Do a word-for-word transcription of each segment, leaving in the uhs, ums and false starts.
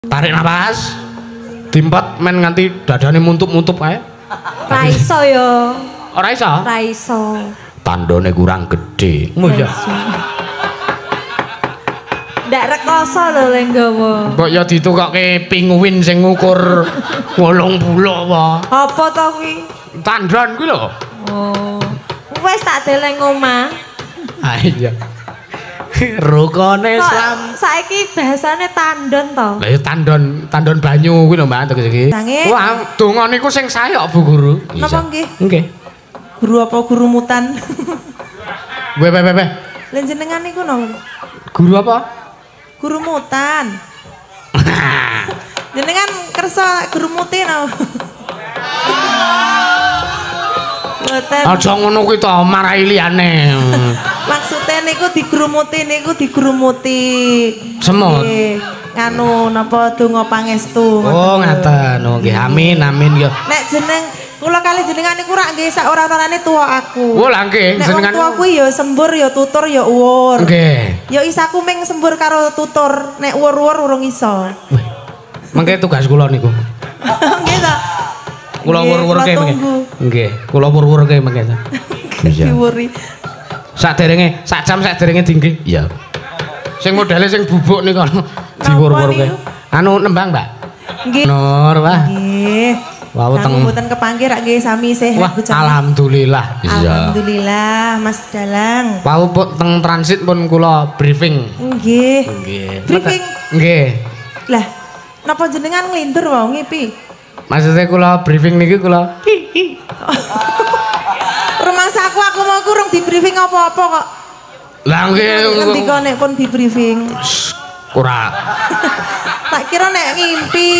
Tarik napas. Dimpet men nganti dadane muntup-muntup ae. Ra iso ya. Ora iso? Ra iso. Tandone kurang gede. Oh iya. Ndak rekoso lho le nggawa. Mbok ya ditukokke pinguin sing ngukur wolung puluh apa. Apa to kuwi? Tandon kuwi lho. Oh. Wes tak deleng omah. Ah iya. Rukone Islam. Saiki bahasane tandon to. Lah ya tandon, tandon banyu kuwi lho Mbak tegese iki. Wah, donga niku sing sae kok Bu Guru. Napa nggih? Nggih. Guru apa guru mutan? Weh weh weh. Lha jenengan niku napa? Guru apa? Guru mutan. Jenengan kersa guru mutin no. Mboten. Aja ngono kuwi to, marahi liyane. Maksudnya niku digrumuti niku digrumuti. Semut. Nganu napa donga pangestu. Oh, ngaten. Oh, nggih. Amin, amin ya. Nek jeneng kula kali jenengan niku rak nggih sak ora-orane tuwa aku. Oh, lah nggih, jenengan. Nek tuwa kuwi ya sembur ya tutur ya uwur. Nggih. Ya isaku ming sembur karo tutur, nek uwur-uwur urung iso. Wih. Mengke tugas kula niku. Nggih ta. Kula uwur-uwurke mengke. Nggih, kula uwur-uwurke mengke. Diwuri. Saderenge, sak jam saderenge dinggi. Iya. Sing modele sing bubuk niku diwur-wurke. Anu nembang, Mbak? Nggih. Nur, wah. Nggih. Wau teng mboten kepanggih rak nggih sami sehat. Wah, alhamdulillah. Alhamdulillah, Mas Dalang. Wau teng transit pun kula briefing. Nggih. Nggih. Briefing. Nggih. Lah, napa jenengan nglindur wae ngipi? Maksudnya kula briefing niki kula. Rumah saku aku mau kurang di briefing apa-apa kok. Lah nggih. Ngendika nek pun di briefing. Kurang. Tak kira nek ngimpi.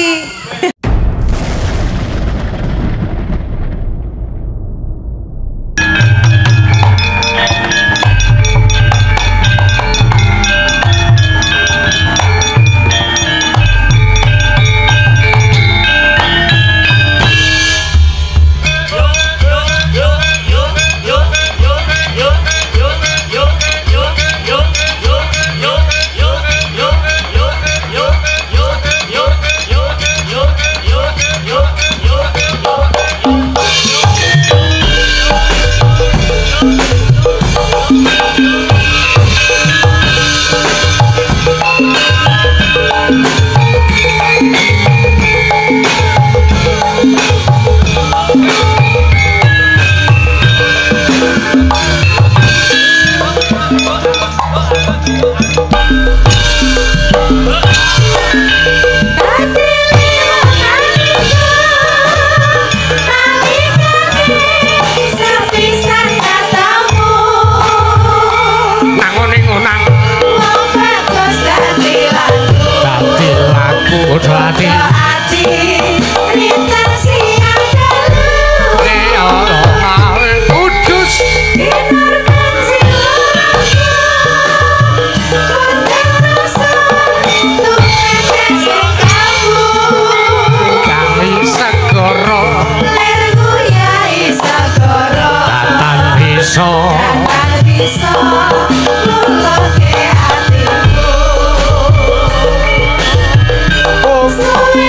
Oh,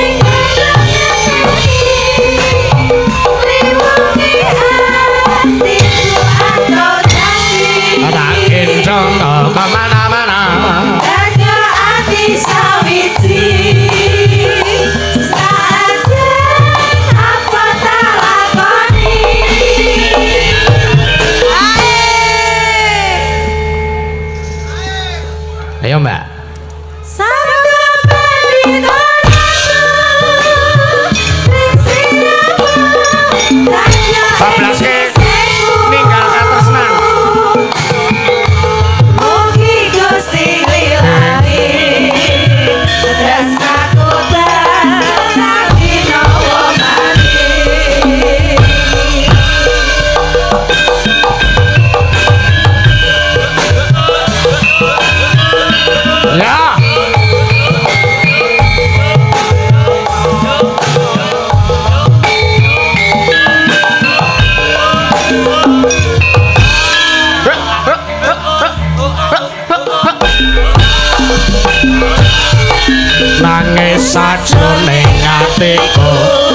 sajroning atiku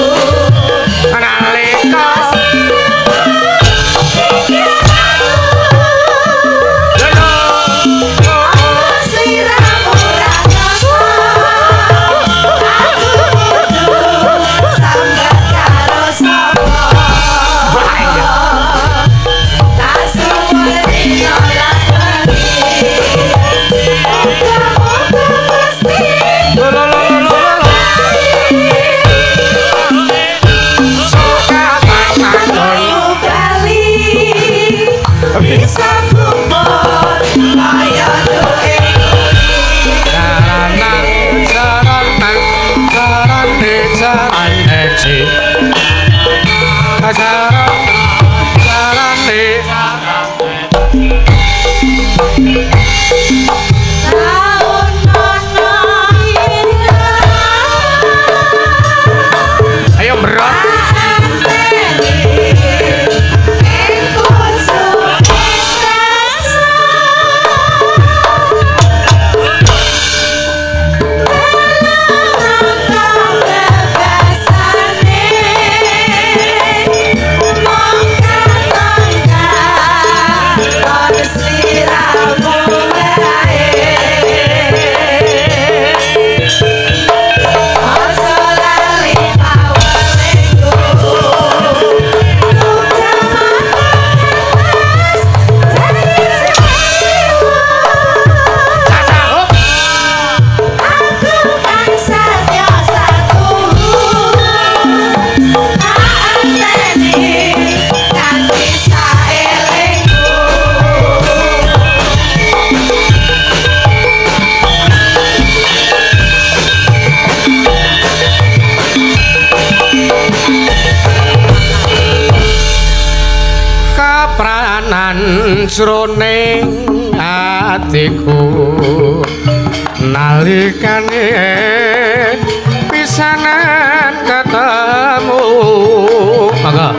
nalika jroning atiku nalikane pisanan ketemu mangga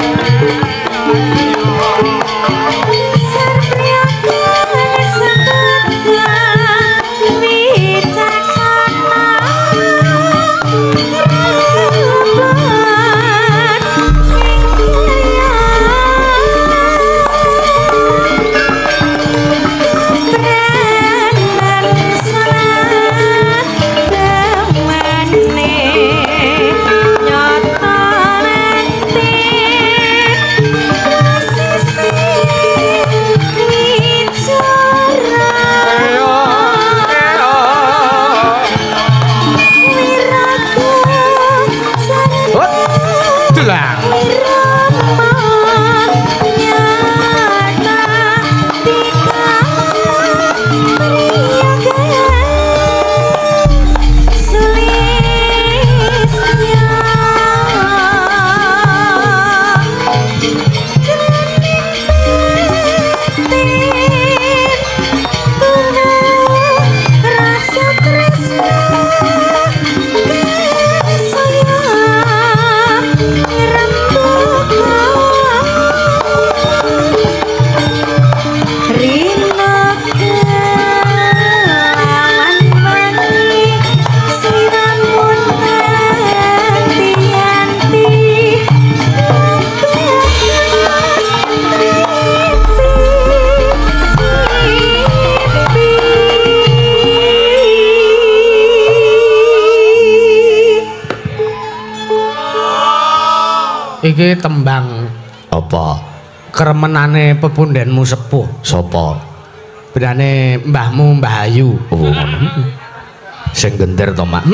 iki tembang apa kremenane pepundhenmu sepuh sapa bedane mbahmu Mbah Ayu oh ngono sing gender to mak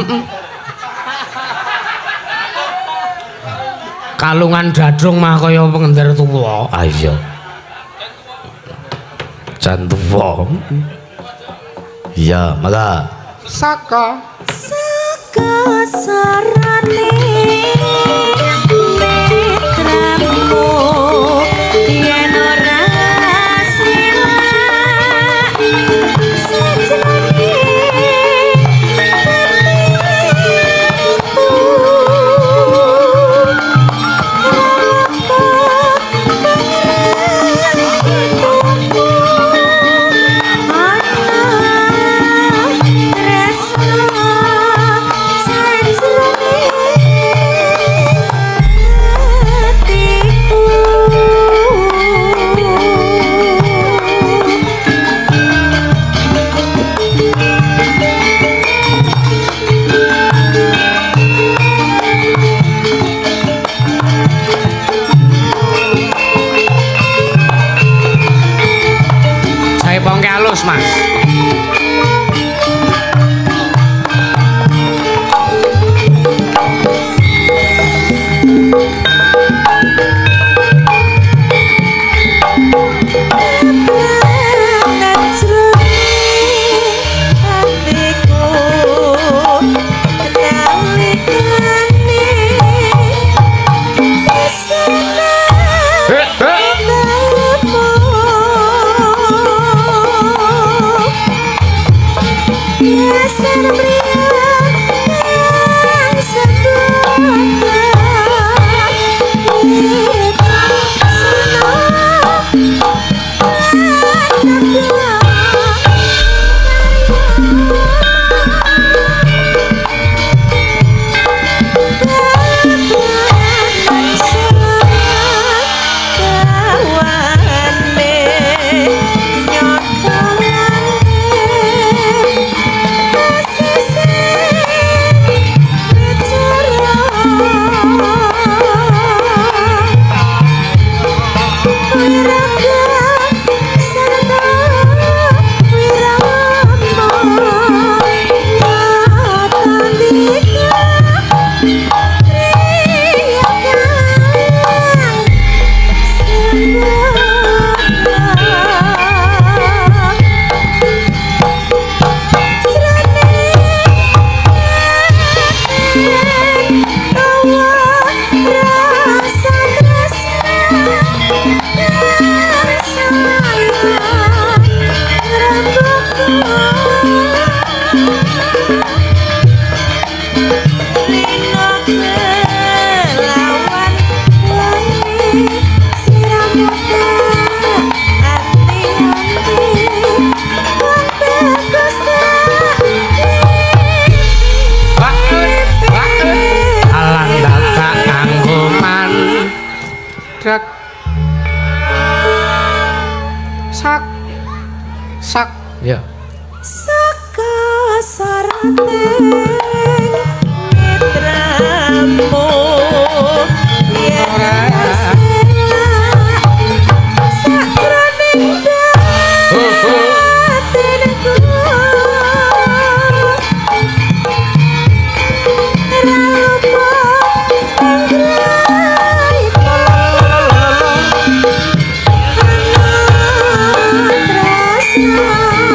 kalungan dadrung mah kaya pengender tuwa ah iya jan tuwa iya maka saka saka sarane netramu yen ora silak sejane Tresno Dak. Sak. Sak. Ya. Saka sarateng netramu yen sakroning batinku ralopo angrai tresna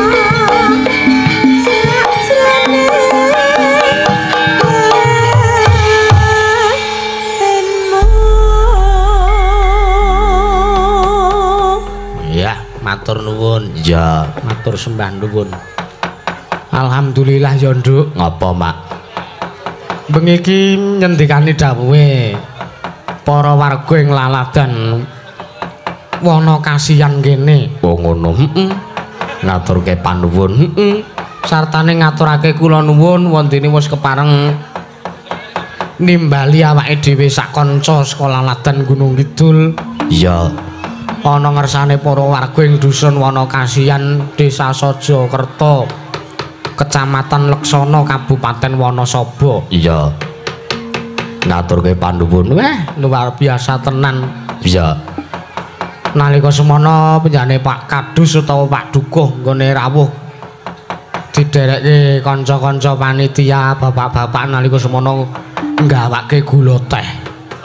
matur nuwun. Ya, matur sembah nuwun. Alhamdulillah ya, Nduk. Ngapa, Mak? Bengi iki nyendikani dawuhe para warga ing laladan wana kasihan kene. Oh ngono. Heeh. Ngaturke panuwun. Heeh. Sartane ngaturake kula nuwun wondene wis kepareng nimbali awake dhewe sak kanca saka laladan Gunung Kidul. Iya. Ana ngersane para warga ing dusun Wanakasihan, Desa Sajakerta, Kecamatan Leksana, Kabupaten Wanasaba. Iya. Ngaturke panuwun. Weh, luar biasa tenan. Iya. Nalika semana penjane Pak Kadus utawa Pak Dukuh nggone rawuh diderekke kanca-kanca panitia, bapak-bapak nalika semana nggawake gula teh.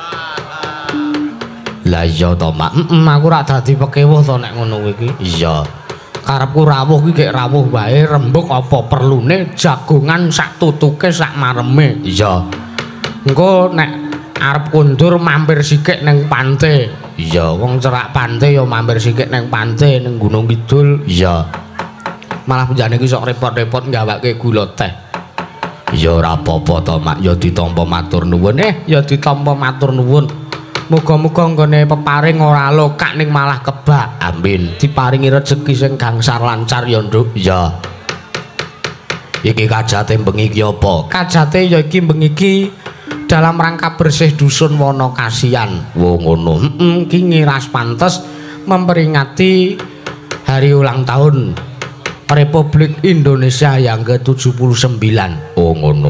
Lah iya to, Mak. Heeh, aku rak dadi pekewuh to nek ngono kuwi iki. Iya. Karepku rawuh iki gek rawuh wae, rembug apa perlune jagongan sak tutuke sak mareme. Iya. Engko nek arep kundur mampir sithik ning pante. Iya. Wong cerak pante ya mampir sithik ning pante ning Gunung Kidul. Iya. Malah penjane iki sok repot-repot nggawake gula teh. Ya ora apa-apa to, Mak. Ya ditampa matur nuwun. Eh, ya ditampa matur nuwun. Muga-muga nggone peparing ora lokak ning malah kebak. Amin. Diparingi rezeki sing gangsar lancar ya, Nduk. Ya. Iki kajate bengi iki apa? Kajate ya iki bengi iki dalam rangka bersih dusun Wanakasihan. Wo ngono. Heeh, iki ngiras pantes memperingati hari ulang tahun Republik Indonesia yang ke tujuh puluh sembilan. Oh ngono.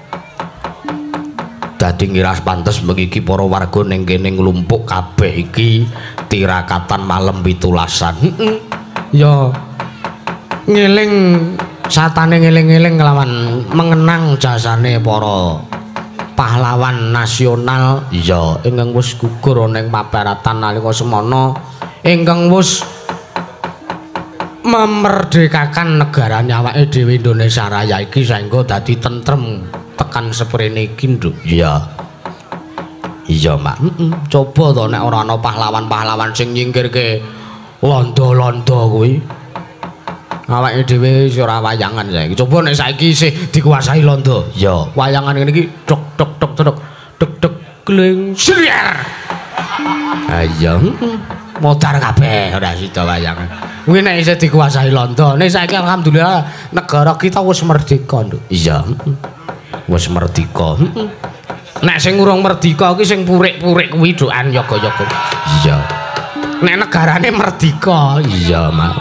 Dadi ngiras pantes bengi iki para warga ning kene nglumpuk kabeh iki tirakatan malam pitulasan. Heeh. Ya ngeling satane ngeling-eling kelawan mengenang jasane para pahlawan nasional iya ingkang wis gugur ana ing pabaratan nalika semana ingkang wis memerdekakan negarane awake dhewe Indonesia Raya iki saengga dadi tentrem tekan seprene iki, Nduk. Iya. Iya, Mak. Heeh. Coba to nek ora ana pahlawan-pahlawan sing nyingkirke londo-londo kuwi. Awake dhewe wis ora wayangan saiki. Coba nek saiki isih dikuasai londo. Ya, wayangan ngene iki dok dok dok dok dok dok kling slier. ayo. Modar kabeh ora sida wayangan. Kuwi nek isih dikuasai londo. Nek saiki alhamdulillah negara kita wis merdeka, Nduk. Iya. Wis merdeka. Nek sing urung merdeka iki sing purik-purik kuwi dokan yoga-yoga. Iya. Nek negarane merdeka, Iya, Mak.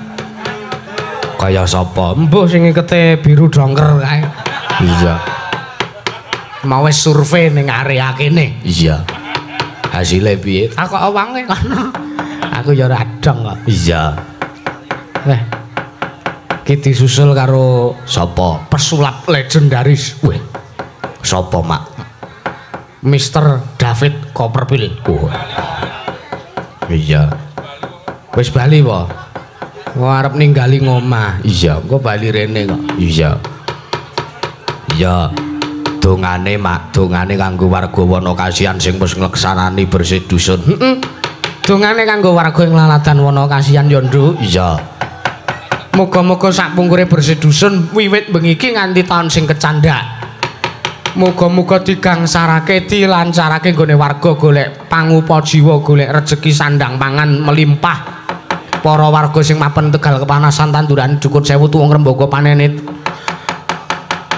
Kaya sapa? mbuh sing ikete biru dongker kae. Iya. Mau wis survei ning area kene. Iya. Hasilnya piye? Takok wange kono. Aku ya ora adong kok. Iya. Weh. Ki disusul karo Sapa? pesulap legendaris. Weh. Sapa, Mak? Mister David Copperfield. Oh. Iya. Wis bali po? Wah arep ninggali ngomah. Iya. Engko bali rene kok. Iya. Iya. Dongane, Mak, dongane kanggo warga Wanakasihan sing wis ngleksanani bersih dusun. Heeh. Dongane kanggo warga ing laladan Wanakasihan ya, Nduk. Iya. Muga-muga sakpungkure bersih dusun wiwit bengi iki nganti taun sing kecandhak. Muga-muga digangsarake dilancarake nggone warga golek pangupa jiwa, golek rejeki sandang pangan melimpah. Para warga sing mapen Tegal kepanasan tanduran cukur sewu tuwung rembaga panene apik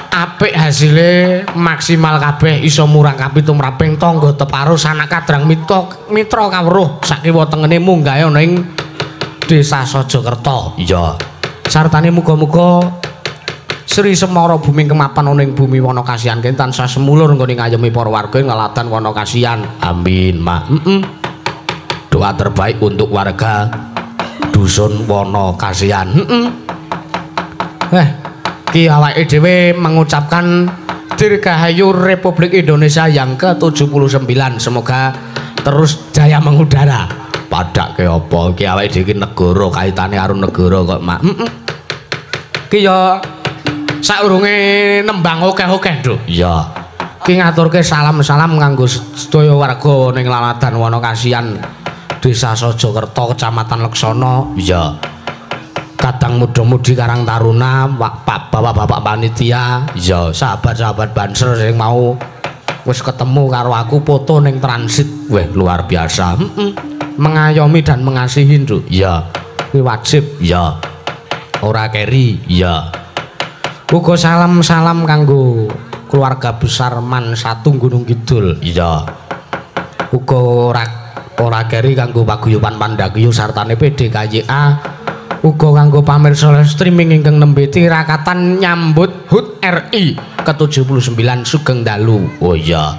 apik hasile maksimal kabeh iso murang kapi tumraping tangga teparo sanak kadrang mitra mitra kawruh sakiwa tengene munggah ana ing Desa Sajakerta. Iya. Sartane muga-muga Sri Semara bumi kemapan ana ing bumi wana kasihan kene tansah semulur nggone ngayemi para warga ing ngalatan wana kasihan. Amin, Mak. Heeh. Doa terbaik untuk warga dusun wana kasihan. Heeh. Eh, ki awake dhewe mengucapkan Dirgahayu Republik Indonesia yang ke tujuh puluh sembilan. Semoga terus jaya mengudara. Padake apa iki awake dhewe iki negara kaitane karo negara kok, Mak. Heeh. Ki ya saurunge nembang akeh-akeh, Nduk. Iya. Ki ngaturke salam-salam kanggo sedaya warga ning Laladan Wana Kasihan Desa Sajakerta Kecamatan Leksana. Iya. Kadang muda-mudi Karang Taruna, Pak Bapak-bapak panitia, Iya, sahabat-sahabat Banser sing mau wis ketemu karo aku foto ning transit. weh luar biasa. Heeh. Mengayomi dan mengasihi, Nduk. Iya. Kuwi wajib. Iya. Ora keri. Iya. Uga salam-salam kanggo keluarga besar Man Satu Gunung Kidul. Iya. Uga ora ora keri kanggo paguyuban Pandagya sartane P D K Y A. Uga kanggo pamirsa streaming ingkang nembe tirakatan nyambut H U T R I ke tujuh puluh sembilan Sugeng Dalu. Oh iya.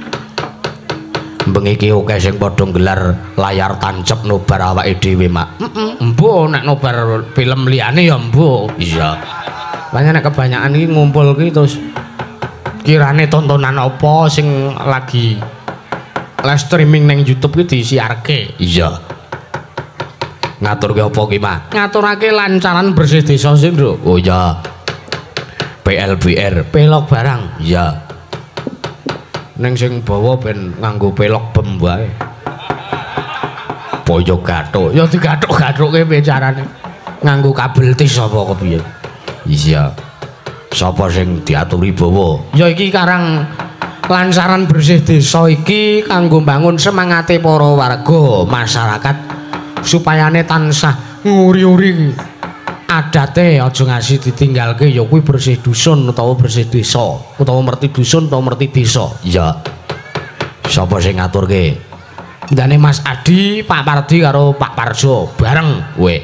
Bengi iki akeh sing padha gelar layar tancep nobar awake dhewe, Mak. Heeh. Embo nek nobar film liyane ya embo. Iya. Banyak nek kebanyakan iki ngumpul ki terus kirane tontonan apa sing lagi live streaming ning YouTube ki disiarke. Iya. Ngaturke apa ki, Mak? Ngaturake lancaran bersih desa sih, Nduk. Oh iya. P L B R, Pelok barang. iya. Ning sing bawa ben nganggo pelok bem wae. Boyo gathuk. Ya digathuk-gathuke piye carane? Nganggo kabel tis apa kepiye? Iya. Sapa sing diaturi bawa? Ya iki karang lancaran bersih desa iki kanggo mbangun semangate para warga masyarakat supayane tansah nguri-uri adate aja ngasih ditinggalke ya kuwi bersih dusun utawa bersih desa utawa merti dusun utawa merti desa. Iya. Sapa sing ngaturke? Ndane Mas Adi, Pak Pardi karo Pak Parjo bareng. Weh.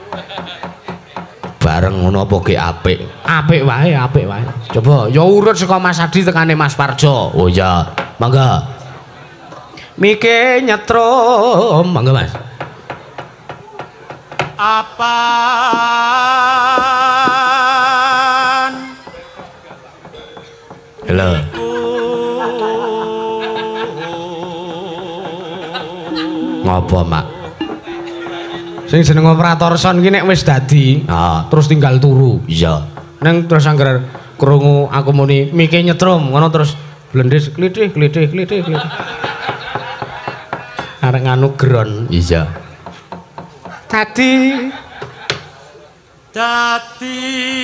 Bareng ngono apa ge apik? Apik wae, apik wae. Coba ya urut saka Mas Adi tekane Mas Parjo. Oh iya. Mangga. Mike nyetrum, mangga Mas. Apaan Halo. Ngopo, Mak? Sing jeneng operator son ki nek wis dadi, Ah, terus tinggal turu. iya. Neng terus anggar krungu aku muni mike nyetrum, ngono terus blendis klithih klithih klithih klithih. Arek nganu gron. Iya. Tadi dadi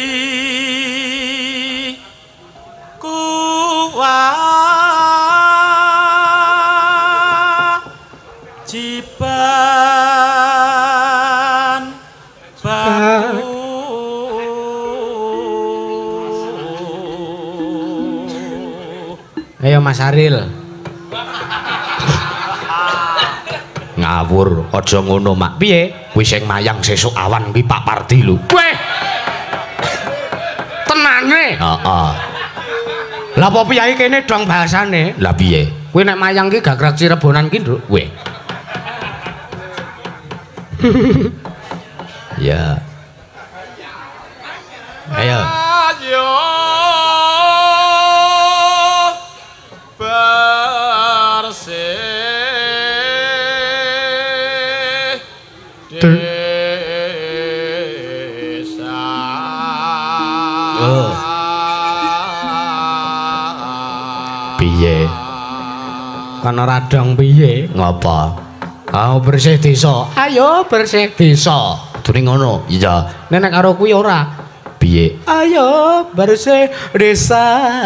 kewajiban batu. Ayo Mas Aril. Ngawur, aja ngono, Mak. Piye? Kuwi sing mayang sesuk awan kuwi Pak Pardi lho. Weh. Tenane. Heeh. Lah apa piye kene dong bahasane? Lah piye? Kuwi nek mayang ki gagrak Cirebonan ki, Nduk. Weh. Ya. Ayo. Ayo bersih desa. Oh. Piye? Kana radang piye? Ngapa? Ah bersih desa. Ayo bersih desa. Dune ngono. Iya. Nenek karo kuwi ora. Piye? Ayo bersih desa.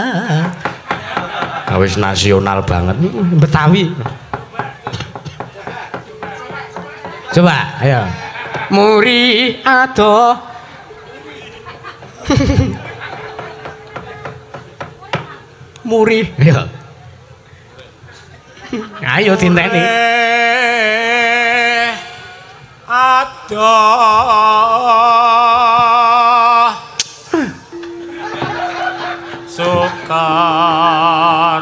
Wis nasional banget. Betawi. Coba, ayo. Muri adoh. Muri. Ya. Ayo dinteni. Aduh sukar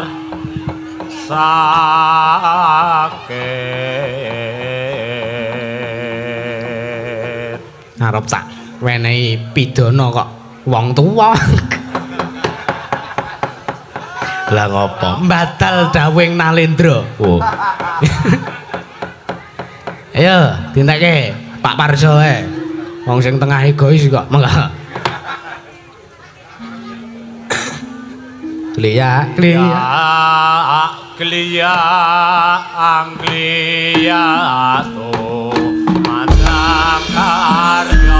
sakit arep tak wenehi pidana kok wong tuwa. Lah ngopo? Batal dawing Nalendra. Oh. Ayo dintekke Pak Parso ae. Wong sing tengah egois kok. Mangga. Glia, glia. Glia Anglia to mandang karya.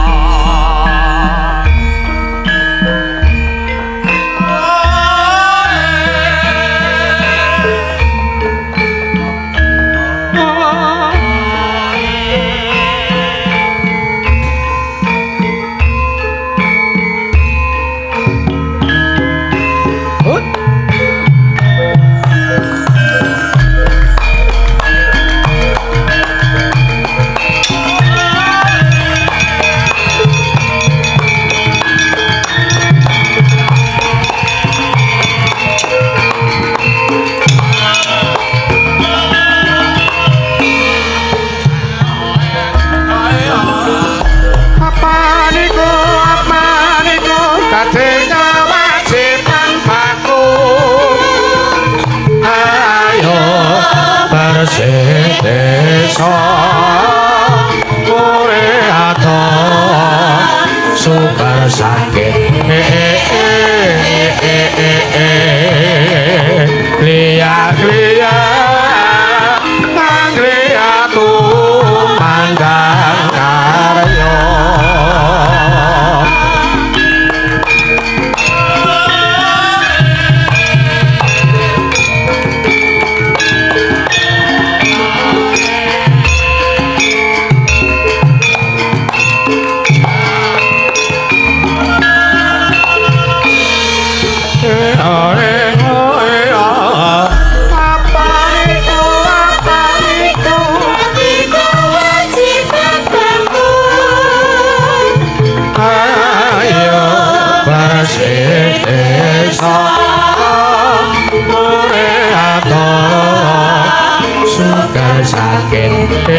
Desa Koreato sukar sakit Glia glia Anglia tu mandang karya. Sukar sakit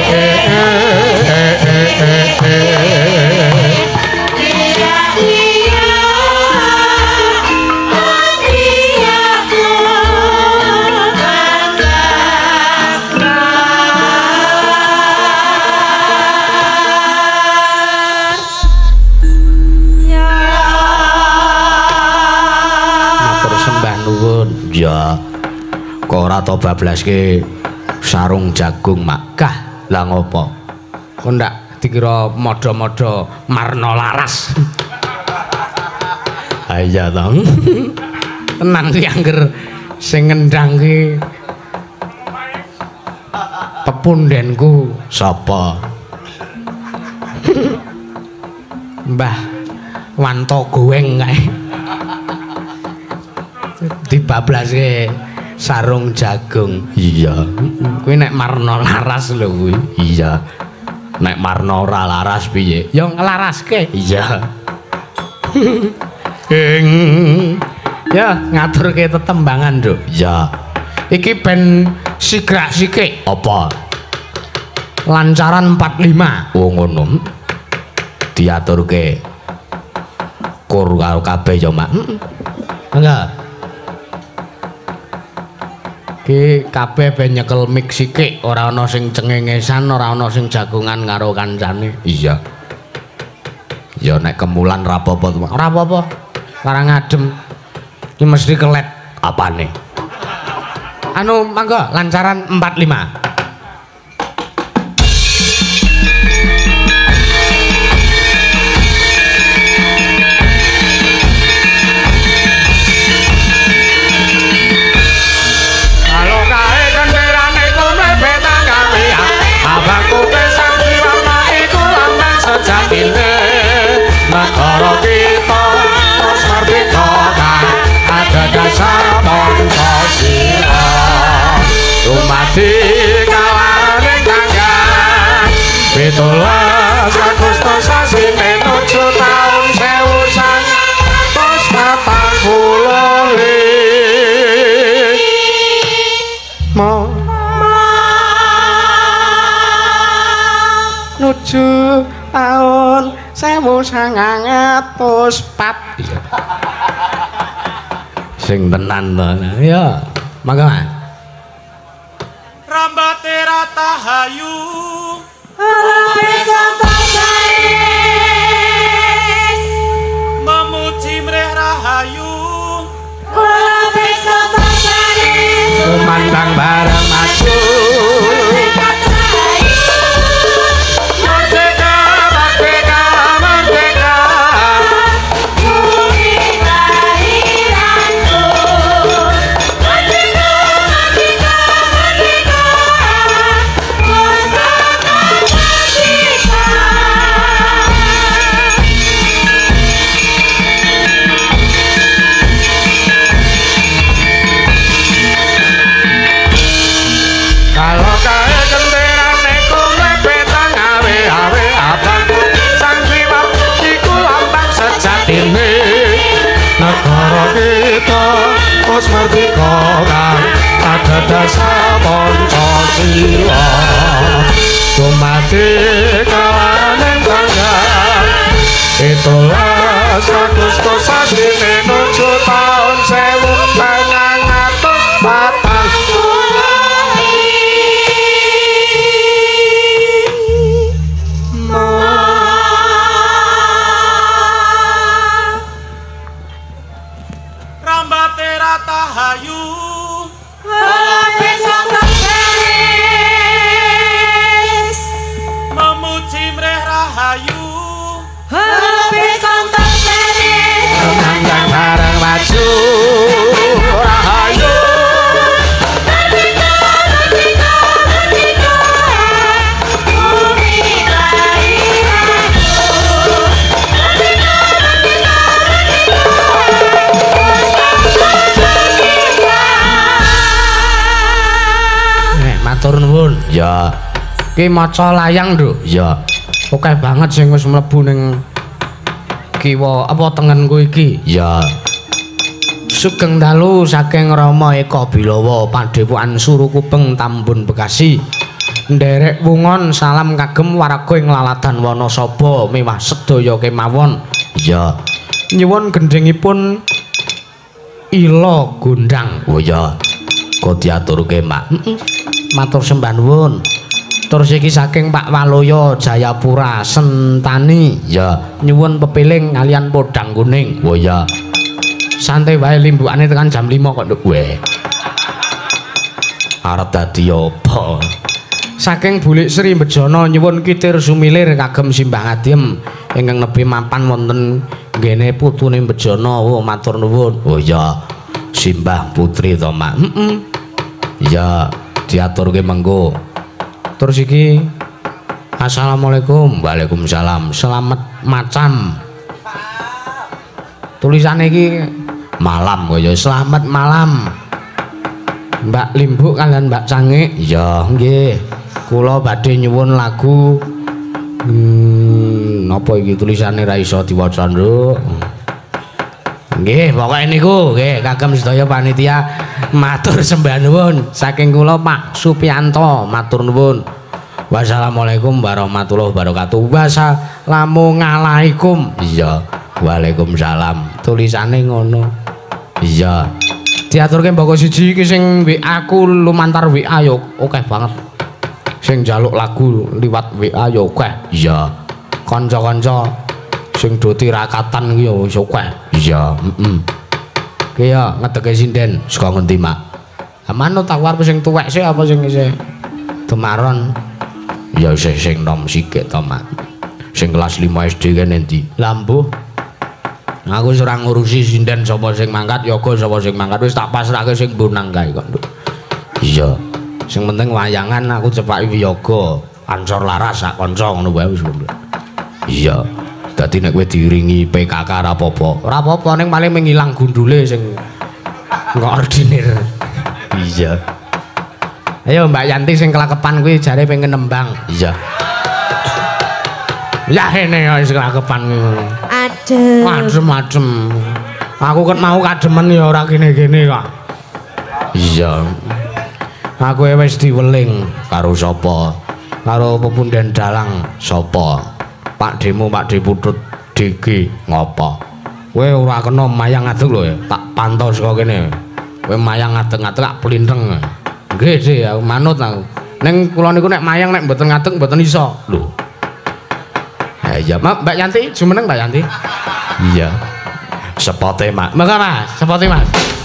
ya kok ora to bablaske sarung jagung Makkah. Lah ngopo kok ndak dikira modho-modho Marno Laras. Iya dong. Tenang ki angger sing ngendang ki pepundenku sapa? Mbah Wanto Goeng kae. Dibablaske sarung jagung. Iya. Kuwi nek Marno Laras lho kuwi. Iya. Nek Marno ora laras piye? Ya nglaraske. Iya. Ing ya ngaturke tetembangan, Nduk. Iya. Iki ben sigrak-sikik. Apa? Lancaran empat lima. Oh ngono. Diaturke kur karo kabeh ya, Mak. Heeh. Enggak. Ki kabeh ben nyekel mik sikik, ora ana sing cengengesan, ora ana sing jagongan karo kancane. Iya. Ya nek kemulan ra apa-apa, Mak. Ora apa-apa. Larang adem. Ki mesti kelet. Apane? Anu mangga lancaran empat lima. Negara kita terus merdeka, ada dasar Itulah Agustus sasi menuju tahun sewu sangatus patang puluh lima nuju tahun sewu sangang atus pat sing tenan to ya mangga Mas Rambate ratahayu memuji mreh rahayu kumandang bareng maju merdeka merdeka merdeka bumi kelahiranku merdeka merdeka merdeka pusaka merdeka kalau kaya genderane kumle petang awe awe abang sang jiwa iku lambang sejatine negara kita wis merdeka kan adadasa Pancasila dumadi kawanen bangga itulah Agustus sasi menuju tahun sewu sangang atus patang rambate ratahayu memuji mreh rahayu kumandang bareng maju rahayu merdeka merdeka merdeka bumi kelahiranku merdeka merdeka merdeka pusaka merdeka eh matur nuwun ya ki maca layang Nduk ya akeh banget sing wis mlebu ning kiwa apa tengenku iki ya sugeng dalu saking Rama Eka Bilawa Padepokan Surukupeng Tambun Bekasi nderek wungon salam kagem warga ing laladan Wanasaba mewah sedaya kemawon ya nyuwun gendhengipun ila gondang oh ya kok diaturke Mak matur sembah nuwun terus iki saking Pak Waloyo Jayapura Sentani ya nyuwun pepiling kalian podang kuning oh ya santai wae limbukane tekan jam lima kok nduk wae arep dadi apa saking Bulik Sri Bejono nyuwun kitir sumilir kagem simbah ngadiem ingkang nebi mapan wonten nggene putune Bejono oh matur nuwun oh ya simbah putri to Mak heeh ya diaturke mengko terus iki assalamualaikum waalaikumsalam selamat macam tulisannya iki malam kaya selamat malam Mbak Limbuk kalian Mbak Cange ya nggih kula badhe nyuwun lagu hmm, apa iki tulisannya ra iso diwaca Nduk nggih pokoke niku nggih kagem sedaya panitia matur sembah nuwun saking kula Pak Supianto matur nuwun wassalamualaikum warahmatullahi wabarakatuh wassalamualaikum iya waalaikumsalam tulisane ngono iya diaturke mboko siji iki sing W A ku lumantar W A yo akeh banget sing njaluk lagu liwat W A yo akeh iya kanca-kanca sing do tirakatan iki yo wis akeh iya heeh ki ya ngedeke sinden saka ngendi Mak manut aku arep sing tuwek sih apa sing isih demaron ya isih sing nom sikik to Mak sing kelas lima S D kene ndi lah mbuh aku wis ora ngurusi sinden sapa sing mangkat yoga sapa sing mangkat wis tak pasrahke sing bonang kae kok Nduk iya sing penting wayangan aku cepaki wiyaga ansor laras sak kanca ngono wae wis iya dadi nek kowe diiringi P K K ora apa-apa ora apa-apa ning paling mengilang gundule sing ngordinir iya ayo Mbak Yanti sing kelakepan kuwi jare pengen nembang iya Ya ini ya wis kakepan ngono. Adem. Adem-adem. Aku ket mau kademen ya ora kene-kene kok. Iya. Aku wis diweling karo sapa? Karo pepunden dalang sapa? Pak Demo, Pak Diputut D G ngopo? Kowe ora kena mayang ngadeg lho ya. Tak pantau saka kene. Kowe mayang ngadeg-ngadeg tak plinteng. Nggih, sih, aku manut aku. Ning kula niku nek mayang nek mboten ngadeg mboten iso. Lho. Ha iya, Mbak Yanti, jumeneng Mbak Yanti. Iya. Sepote, Mas. Monggo, Mas. Sepote, Mas.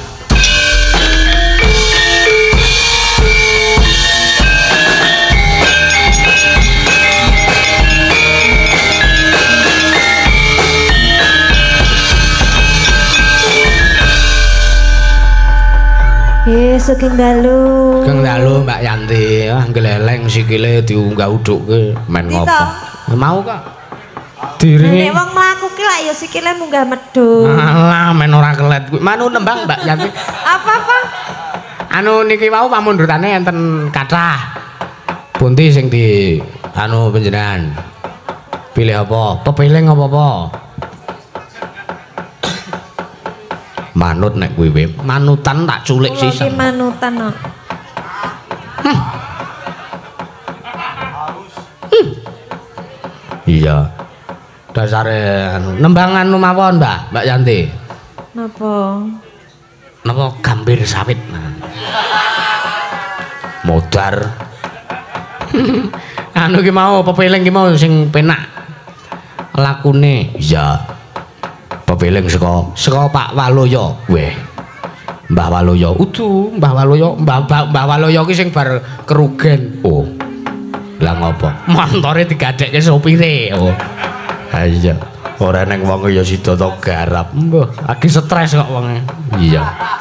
Eh, saking dalu. Kang dalu Mbak Yanti, ah gleleng sikile diunggah uduke men ngopo. Mau kok. Diringi. Nek wong mlaku ki lak ya sikile munggah medhun. Alah men ora kelet kuwi. Manu nembang Mbak Yanti. Apa-apa? Anu niki wau pamundhutane enten kathah. Pundi sing di anu panjenengan? Pilih apa? Pepiling apa-apa? Manut nek kuwi we. Manutan tak culik sisan. Iki manutan kok. Hmm. Hmm. Iya. Dasare anu nembangan mawon, Mbak, Mbak Yanti. Napa? Napa gambir sawit. Modar. Anu ki mau pepiling ki mau sing penak lakune. Iya. Pepiling saka saka Pak Waloyo. Weh. Mbah Waloyo. Udu, Mbah Waloyo, Mbah Mbah Waloyo ki sing bar kerugen. Oh. Lah ngopo? Montore digadekke sopire. Oh. Ha iya. Ora neng wong ya sida to garap. Mbah, lagi stres kok wonge. Iya.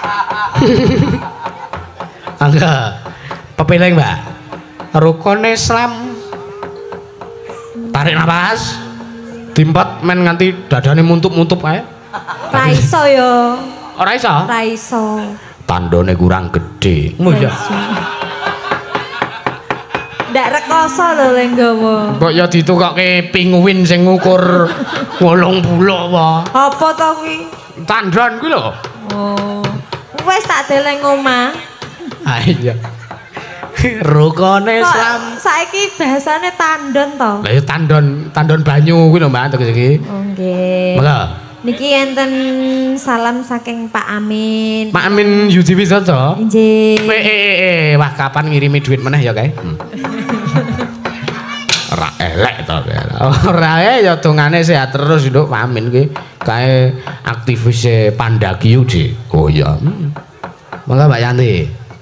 Angga. Pepiling, Mbak. Rukun Islam. Tarik napas. Dimpet men nganti dadane muntup-muntup ae. Ra iso ya. Ora iso? Ra iso. Tandone kurang gede. Oh iya. Ndak rekoso lho le nggawa. Mbok ya ditukokke pinguin sing ngukur wolung puluh apa. Apa to kuwi? Tandon kuwi lho. Oh. Wes tak deleng omah. Ah iya. Rukun Islam. Saiki bahasane tandon to. Lah ya tandon, tandon banyu kuwi lho Mbak tegese iki. Oh nggih. Monggo. Niki enten salam saking Pak Amin. Pak Amin Yudi Widodo. Nggih. Eh eh eh, wah kapan ngirimi duit meneh ya kae? Hmm. Ora elek to. Ora ya dongane sehat terus nduk Pak Amin kuwi. Kae aktivis Pandagio di. Oh iya. Hmm. Monggo Mbak Yanti.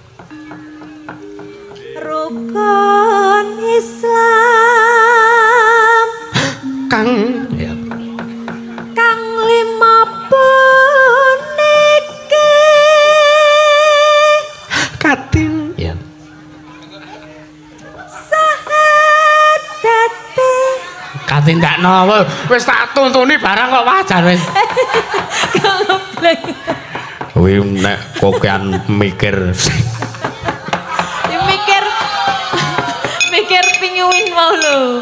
Rukun Islam Kang ya. Kang lima puniki Katin ya. Sahadate Katin ndakno wis tak tuntuni barang kok wajan wis. Goblok. Kuwi nek kokean mikir Mikir mikir pinguin mau lho.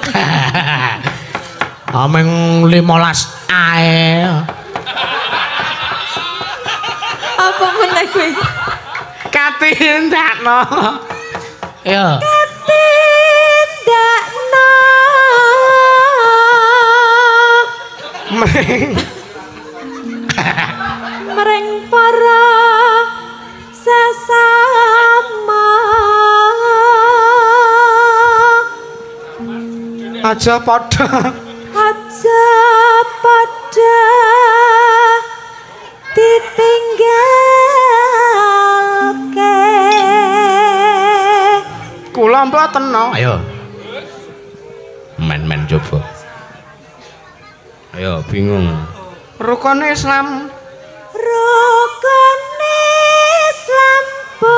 Ameng limolas ae. Apa meneh kuwi? Katindakno. Ya. Katindakno. Mring. Mring para sesama. Aja padha. Aja pada ditinggalke. Kula mboten no. ayo men-men coba ayo bingung Rukun Islam. Rukun Islam po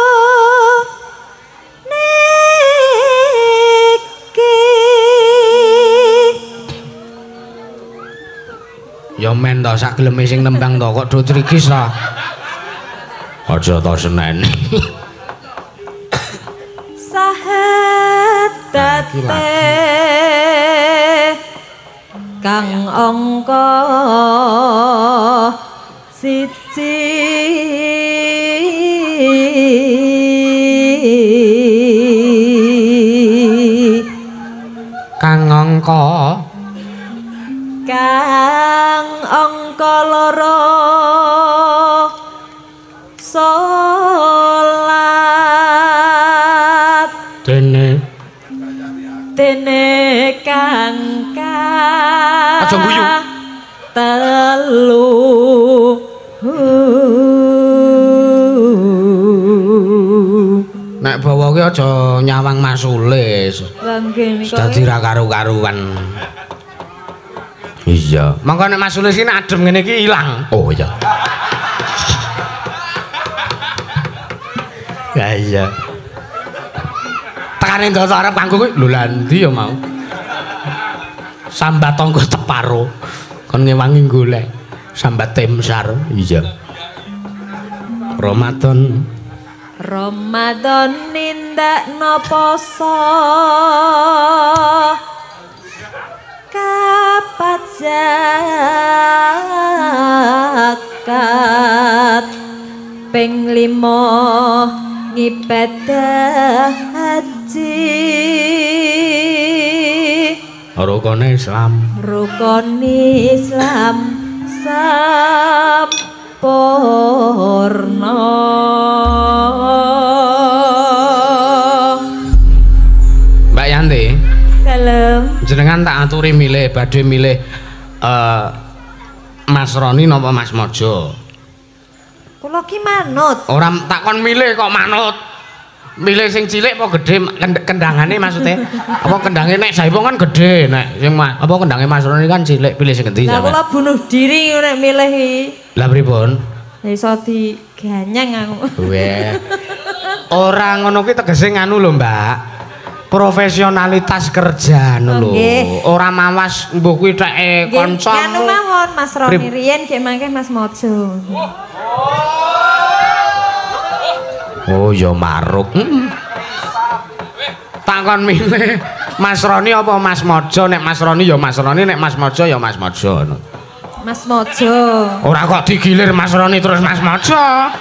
Ya men to sak geleme sing nembang to kok do trigis to. aja to seneni Sahadate kang angka siji kang angka kang angka loro salat dene dene kang kang aja guyu telu nek bawa ki aja nyawang masulis Bangke dadi ra karu-karuan Iya. mangko nek masulis iki nek adem ngene iki ilang Oh iya. Ya iya. tekane ndasa arep kanggo kuwi lho lha ndi ya mau sambat tangga teparo kon ngewangi golek sambat temsar Iya. Ramadan Ramadan nindakno poso kapat zakat ping limo ngibadah haji rukune Islam rukun Islam sampurna Mbak Yanti dalem jenengan tak aturi milih badhe milih uh, Mas Roni napa Mas Mojo kula ki manut ora takon milih kok manut milih sing cilik apa gedhe kend kendangane maksudnya apa kendange nek Saipo kan gedhe nek sing apa kendange Mas Roni kan cilik pilih sing endi lah sampean kula bunuh diri nek milih iki lah pripun iso diganyang aku weh ora ngono kuwi tegese nganu lho Mbak profesionalitas kerja ngono lho ora mawas mbuh kuwi teke kanca anu mawon Mas Roni riyen gek mangke Mas Mojo Oh ya maruk. Hmm. Takon milih Mas Roni apa Mas Mojo nek Mas Roni ya Mas Roni nek Mas Mojo ya Mas Mojo Mas Mojo ora kok digilir Mas Roni terus Mas Mojo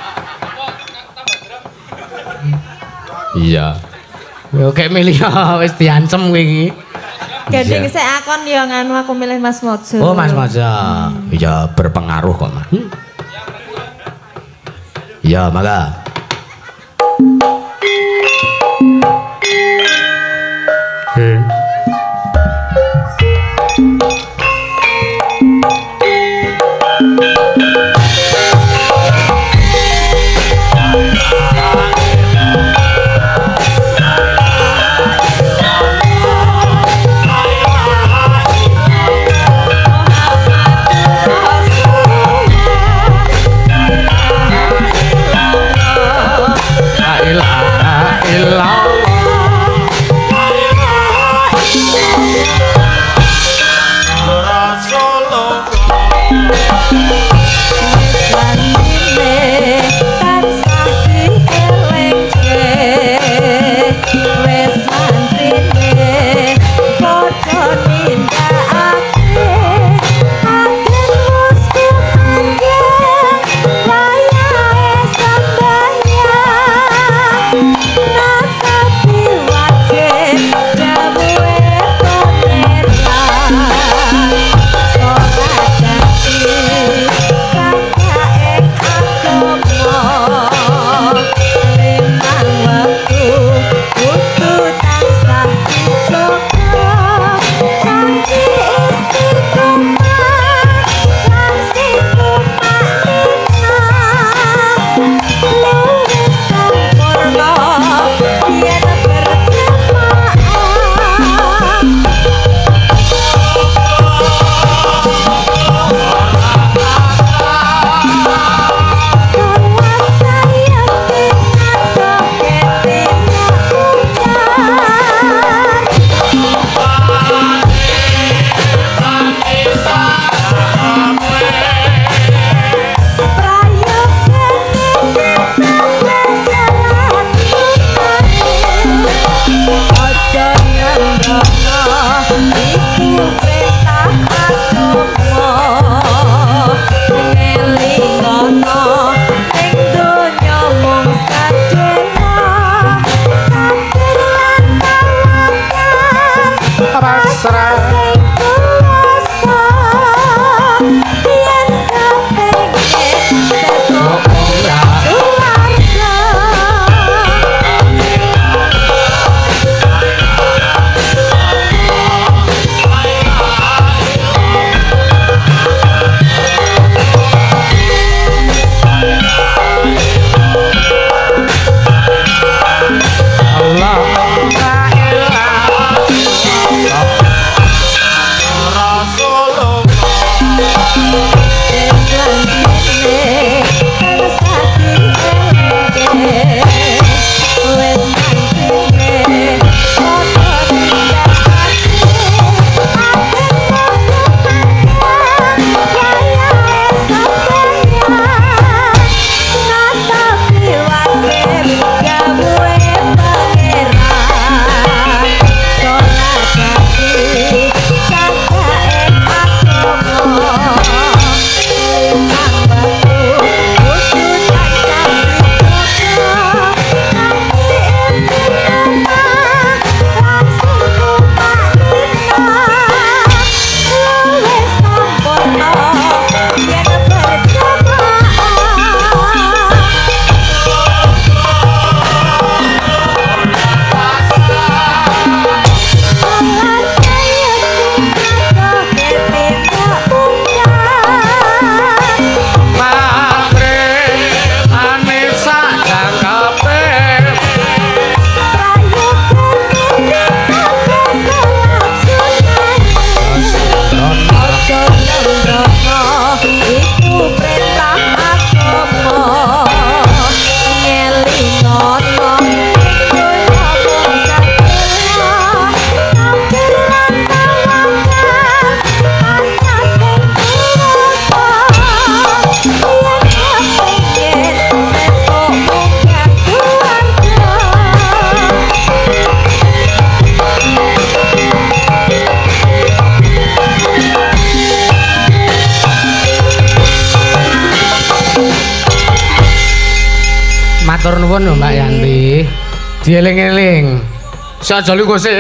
Iya. oke milih wis diancem kowe iki Gending sik akon ya nganu aku milih Mas Mojo oh Mas Mojo Ya berpengaruh kok, Mas. hmm. Ya, maka Hmm. Matur nuwun lho Mbak Yanti. Dieling-eling. Saja lungguh sik.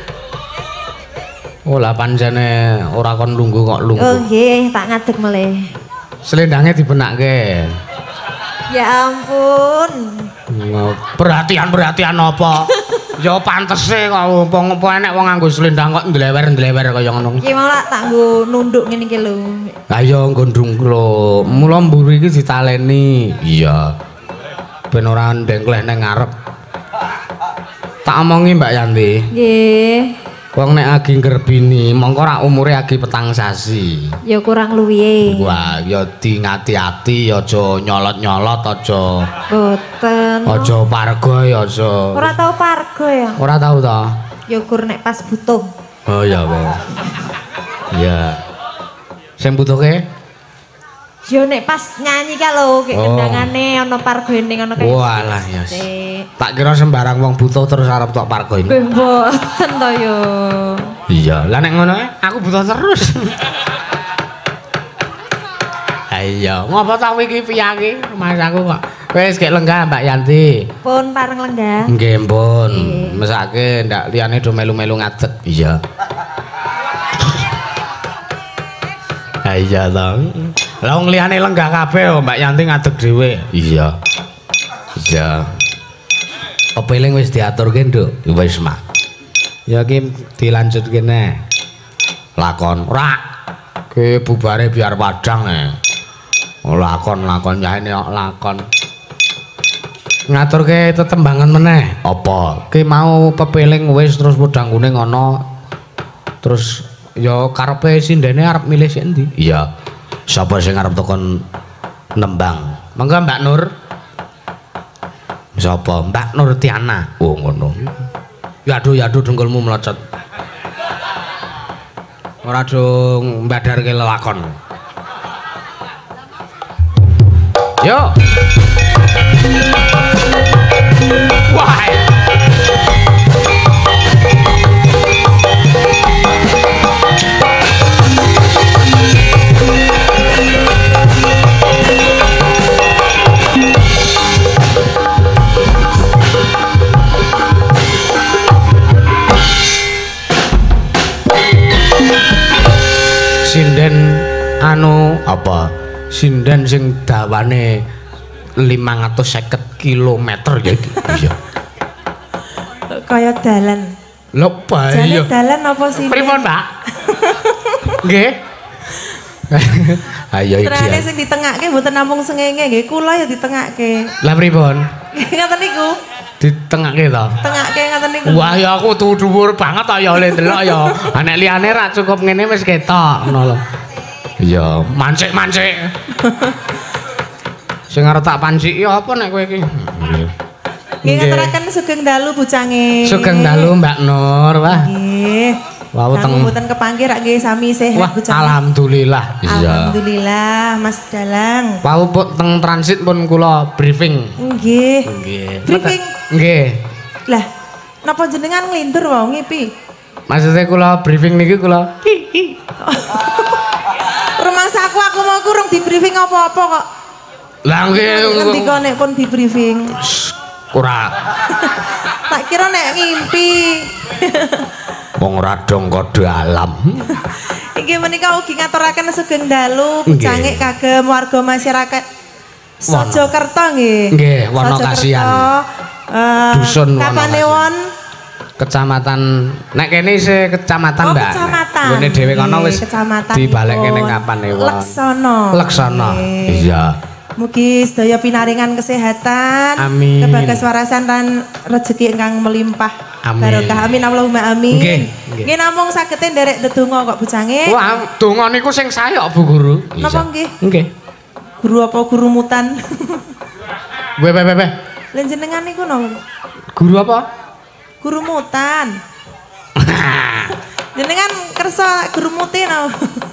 Oh, lah pancene ora kon lungguh kok lungguh. Oh nggih, tak ngadeg meleh. Selendangnya dibenakke. Ya ampun. Perhatian-perhatian apa? Ya pantese kok apa enek wong nganggo selendang kok ndlewer-ndlewer kaya ngono. Iki mau lak tak nggo nunduk ngene iki lho. Lah ya gondrung lho. Mula mburi iki ditaleni. Iya. Ben ora ndengkleh nang ngarep. Tak omongi Mbak Yanti. Nggih. Wong nek agi nggerbini, mongko rak umure agi petang sasi. Ya kurang luwihe. Wah, ya di ngati-ati, aja nyolot-nyolot, aja. Boten. Aja parga ya aja. Ora tau parga ya. Ora tau ta? Ya gur nek pas butuh. Oh ya wes. Ya. Sing butuhke? Ya nek pas nyanyi ka lho, kek Oh. kendangane ana pargane ngono kae. Walah ya. Sik. Tak kira sembarang wong butuh terus arep tok parga ini. Nggih mboten to ya. Iya, lah nek ngono aku butuh terus. Ayo, ngopo ta iki piyake? Mas aku kok wis gek lenggah Mbak Yanti. Pun pareng lenggah. Nggih, pun. Mesake ndak liyane do melu-melu ngadeg. Iya. Iya to. Lah wong liyane lenggah kabeh Mbak Yanti ngadeg dhewe. Iya. Iya. Kepeling wis diaturke, Nduk. Wis mak. Ya iki dilanjutke neh. Lakon. Ora. Ki bubare biar padang e. Lakon lakon nyahene lakon. Ngaturke tetembangan meneh. Apa? Ki mau pepeling wis terus wedang kuning ana. Terus ya karepe sindene arep milih sik endi? Iya. Sapa sing arep tekon nembang? Mangga Mbak Nur. Sapa? Mbak Nur Tiana. Oh ngono. Ya aduh ya aduh dengkulmu melecet. Ora do mbadarke lelakon. Yo. Wah. Sinden anu apa? Sinden sing dawane limang atus seket kilometer ya iki. Iya. Kaya dalan. Lho bae Jane ya. dalan apa sih? Pripun, Pak? Nggih. Ayo iki. Trene sing ditengake mboten namung sengenge nggih, kula ya ditengake. Lah pripun? Ngoten niku. Ditengake to? Tengake ngoten niku. Wah ya aku tuh dhuwur banget ya oleh ndelok ya. Nek liyane ra cukup ngene wis ketok ngono lho. Iya, mancik-mancik. Sing arep tak panciki apa nek kowe iki? Nggih ngaturaken sugeng dalu bucange. Sugeng dalu Mbak Nur, wah. Nggih. Wau teng mboten kepanggih rak nggih sami sehat wah, bucange. alhamdulillah. Alhamdulillah Mas Dalang. Wau pun teng transit pun kula briefing. Nggih. Nggih. Briefing. Nggih. Lah, napa jenengan nglindur wae ngipi? Maksudnya kula briefing niki kula Rumangsa aku aku mau kurang di briefing apa-apa kok. lah nggih Ngendika nek pun di briefing. ora Tak kira nek ngimpi. wong ora dong kode alam. Iki menika ugi ngaturaken sugeng dalu bucange kagem warga masyarakat Sojokerto nggih. Nggih, wana kasihan. Uh, Dusun wana Kapanewon kecamatan nek kene se kecamatan Oh, Mbak. kecamatan. Ngene dhewe kono wis Kecamatan dibalekke ning pun. Kapanewon. Leksana. Leksana. Nggih. Iya. Mugi sedaya pinaringan kesehatan, Amin. kebagas warasan lan rezeki ingkang melimpah. Amin. Barokah amin Allahumma amin. Nggih, nggih. Nggih namung sagete nderek ndedonga kok bucange. Wah, donga niku sing saya Bu Guru. Napa nggih? Nggih. Guru apa guru mutan? Weh weh weh. Lan jenengan niku napa? Guru apa? Guru mutan. Jenengan kersa guru mutin napa?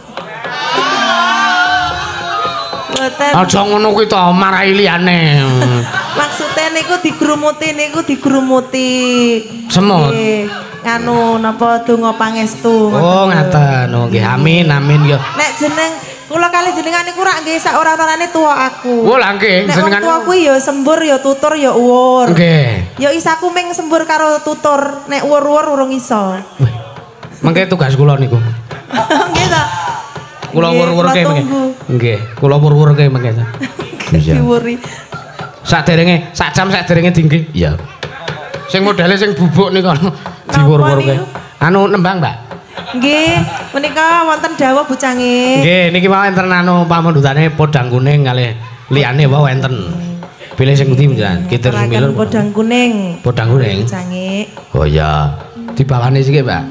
Boten. Aja ngono kuwi to, marahi liyane. Maksudnya niku digrumuti niku digrumuti. Semut. Nggih. Nganu napa donga pangestu. Oh, ngaten. Oh, nggih. Amin, amin ya. Nek jeneng Kula kalih jenengan niku rak nggih sak ora-orane tuwa aku. Oh lah nggih Nek wong jenengan. tuwa kuwi ya sembur ya tutur ya uwur. Nggih. Ya isaku ming sembur karo tutur, nek uwur-uwur urung iso. Mengke tugas kula niku. Nggih ta? Kula uwur-uwurke mengke. Nggih, kula uwur-uwurke mengke. Iya. Diwuri. Saderenge sak jam saderenge dinggi. Iya. Sing modele sing bubuk niku diwur-wurke. Anu nembang, Mbak. Nggih, menika wonten dawuh bucange. Nggih, niki mau enten anu pamundhutane podang kuning kalih liyane wae enten. Pilih sing pundi njenengan? Kitir sembilan. Podang kuning. Podang kuning. Bucange. Oh ya. Dibawane sithik, Mbak.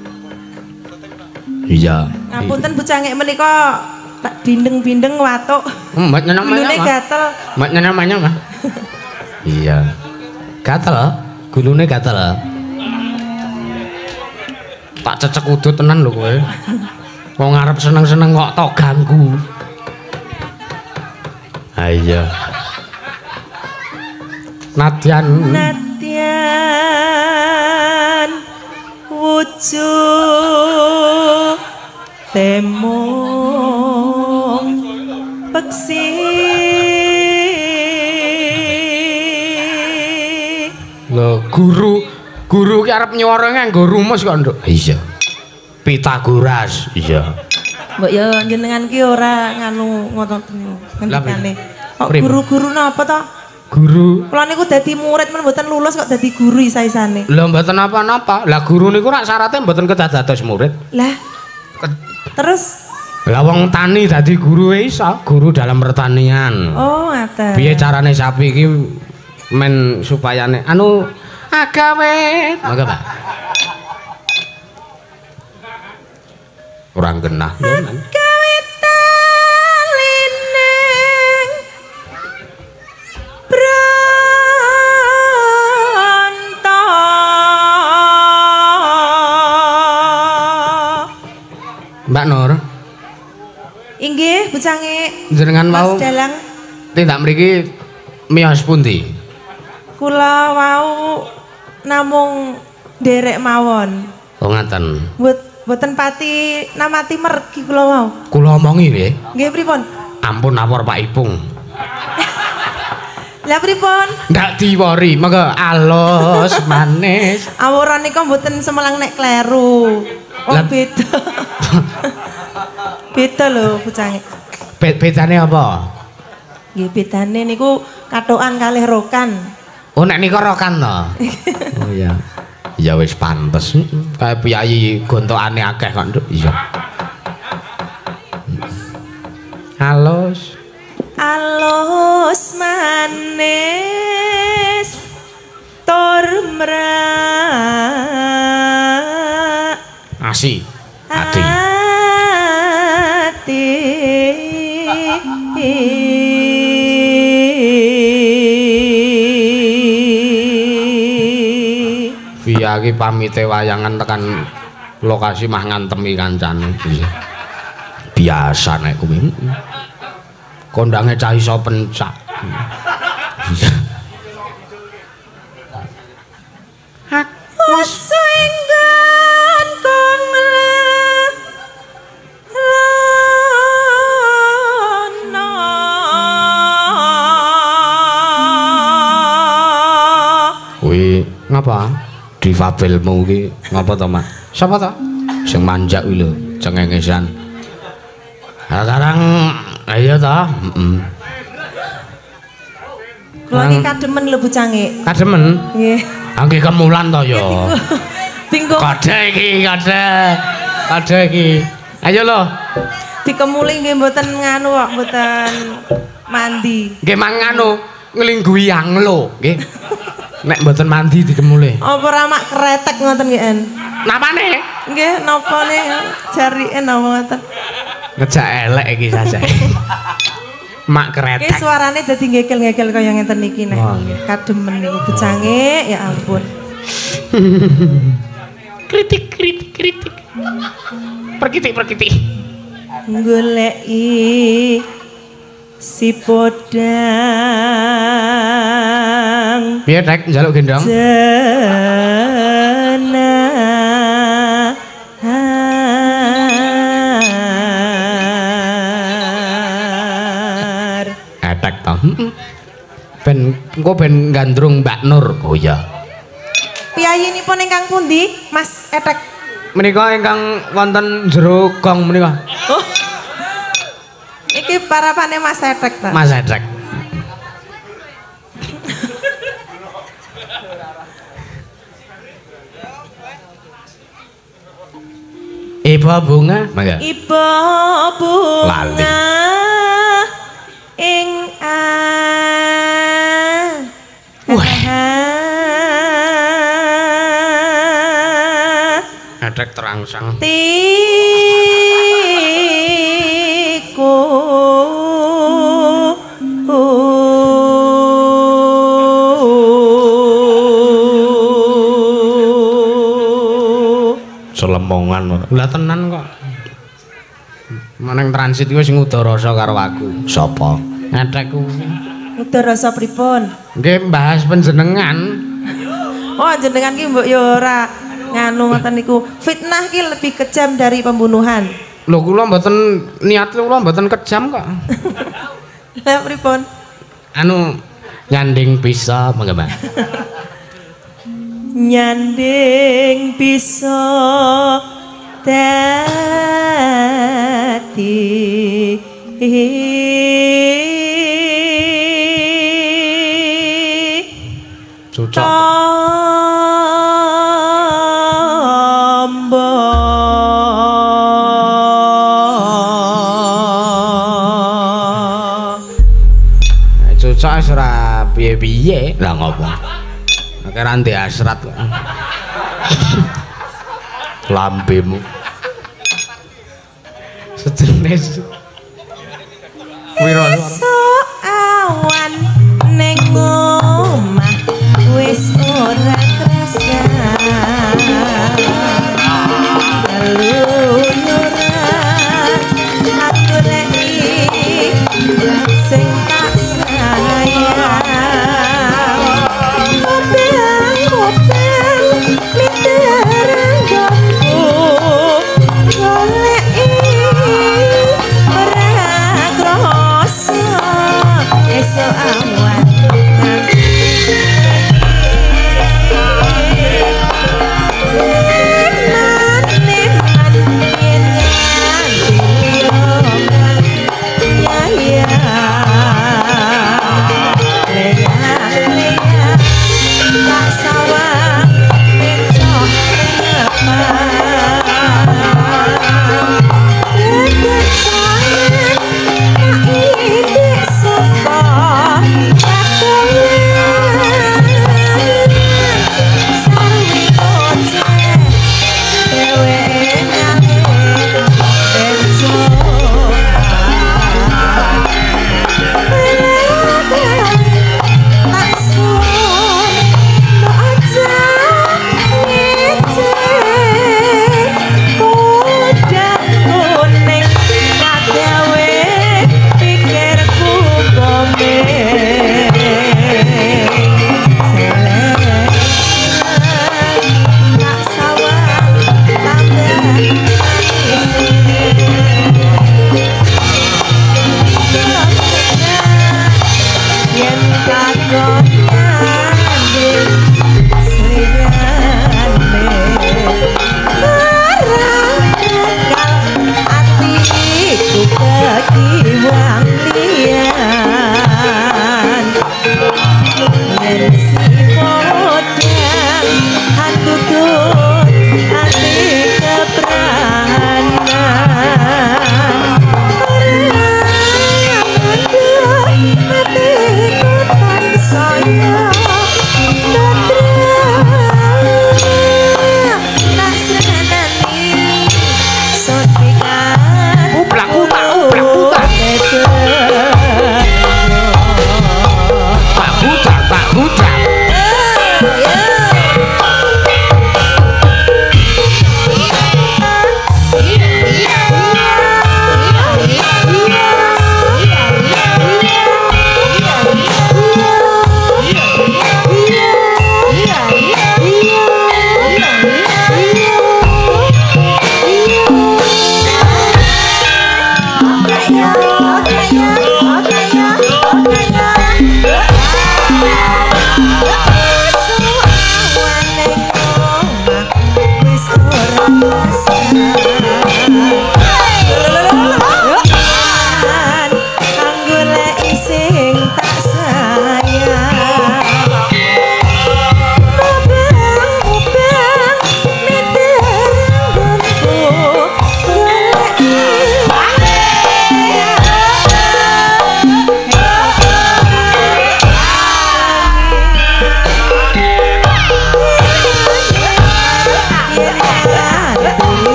Iya. Ngapunten bucange menika tak bindeng-bindeng watuk. Mbak nyenang-nyenang. Gulune gatel. Mbak nyenang-nyenang, Mbak. Iya. Gatel, gulune gatel. Tak cecek udut tenan lho kowe. Wong arep seneng-seneng kok tok ganggu. Ah iya. Nadyan Nadyan wujud temong peksi. lho guru guru ki arep nyuwara nganggo rumus kok nduk. Iya. Pitagoras. Iya. Mbok ya jenengan ki ora nganu ngoten ngendikane. Kok Prip. guru-guru napa to? Guru. Kula niku dadi murid men mboten lulus kok dadi guru isa-isane. Lho mboten apa-apa. Lah guru niku rak syaratnya mboten kedah dados murid. Lah terus Lah wong tani dadi guru e iso, guru dalam pertanian. oh ngaten. Piye carane sapi iki men supayane anu agawe. Mangga, Pak. Kurang genah. Gawe talineng bronto. Mbak Nur, Inggih, bucange jenengan Mas mau Dalang. tindak mriki miyos pundi? Kula wau namung derek mawon. Oh ngaten. Mbot mboten pati namati mergi kula wau. Kula omongi nggih. Nggih pripun? Ampun lapor Pak Ipung. Lah pripun? Ndak diwori, mengko alus manis. Awuran nika mboten semelang nek kleru. Oh Lah- beda. Beda lho bucange. Be bedane apa? Nggih bedane niku katokan kalih rokan. Oh nek nika rokan to. Oh iya. Ya wis pantes. Kayak piyayi gontokane akeh kok, Nduk. Iya. Halus. Alus manis tur mrak Asi. Ati. ati Via ki pamite wayangan tekan lokasi mah ngantemi kancane. Iya. Biasa nek kuwi. Kondange cah iso pencak. Wasenggan kong lono Kuwi Ngapa? difabelmu ki ngapa to, Mak? Sapa to? Sing manjak kuwi lho, cengengesan. Lah sekarang ayo to. Heeh. Kula iki kademen lho bucange. Kademen. Nggih. Angge kemulan to ya. Tinggo Kode iki, kode. Kode iki. Ayo lho. dikemuli nggih mboten nganu kok mboten mandi. Nggih manganu nglingguhi anglo, nggih. Nek mboten mandi dikemuli. Apa ora mak kretek ngoten nggih En? Napane? Nggih napa ne jarike napa ngoten. Ngejak elek iki saja. Mak Nggih kretek. suarane dadi ngekel-ngekel kaya ngeten iki nek. Oh, nggih. Kademen niku bucange ya ampun. Kritik, kritik, kritik. Perkitik, perkitik. Goleki si podang Piye Dek njaluk gendong? heeh. Ben engko ben gandrung Mbak Nur. Oh iya. Piyayinipun ingkang pundi, Mas Etek? Menika ingkang wonten jero gong menika. Oh. Iki parapane Mas Etek ta? Mas Etek. Ibu bunga, Mangga. Ibu bunga Lali. ing a. Wah. Etek terangsang. Tiku Selemongan. Lah tenan kok. Meneng transit kuwi sing udarasa karo aku. Sapa? Etek kuwi. udah rasa pripun? Nggih bahas panjenengan. Oh, jenengan ki mbok ya ora nganu ngoten niku. Fitnah ki lebih kejam dari pembunuhan. Lho kula mboten niat kula mboten kejam kok. Lah pripun? Anu nyanding bisa mangga Mbak. Nyanding bisa dadi Cocok. Tombo Cocok wis ora piye-piye. Lah ngopo? Nek ra ndek hasrat kok. Lambemu. Sejenis. Wiro esuk awan ning omah wis ora krasa luyuran aku rek sing tak sayang obeng obeng miteran gomku golek ora krasa esuk awan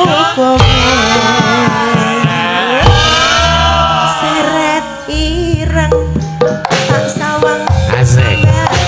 seret ireng tak sawang asik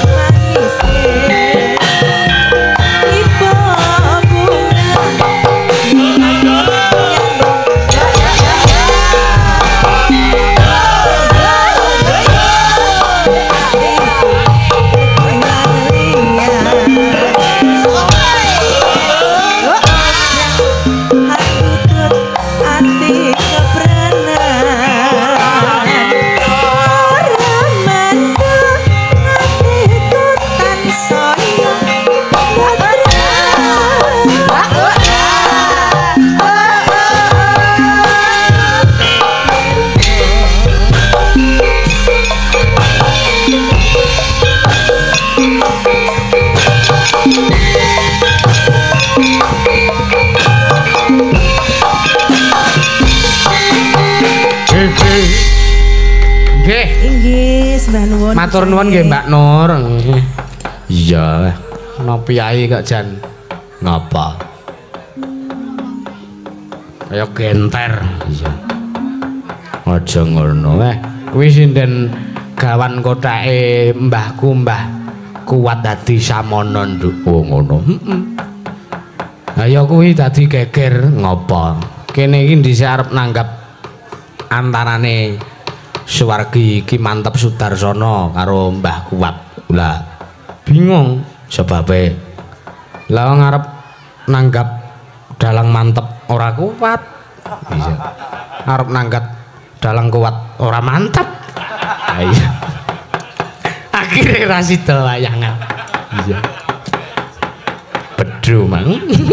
matur nuwun nggih Mbak Nur. Iya, ana piyai kok jan ngapa? Kaya genter. Iya. Aja ngono eh. Kuwi sinden gawan kothake mbahku Mbah Kuat dadi samono nduk. Oh ngono. Heeh. Ha ya kuwi dadi geger ngapa? Kene iki dhisik arep nanggap antarane Suwargi Ki Mantep Sudarsono karo Mbah Kuat. Lah bingung sebabe. Lah ngarep nanggap dalang mantep ora kuat. Iya. Arep nanggap dalang kuat ora mantep. Ha iya. Akhire ra sida wayangan. Iya. Bedhu mang.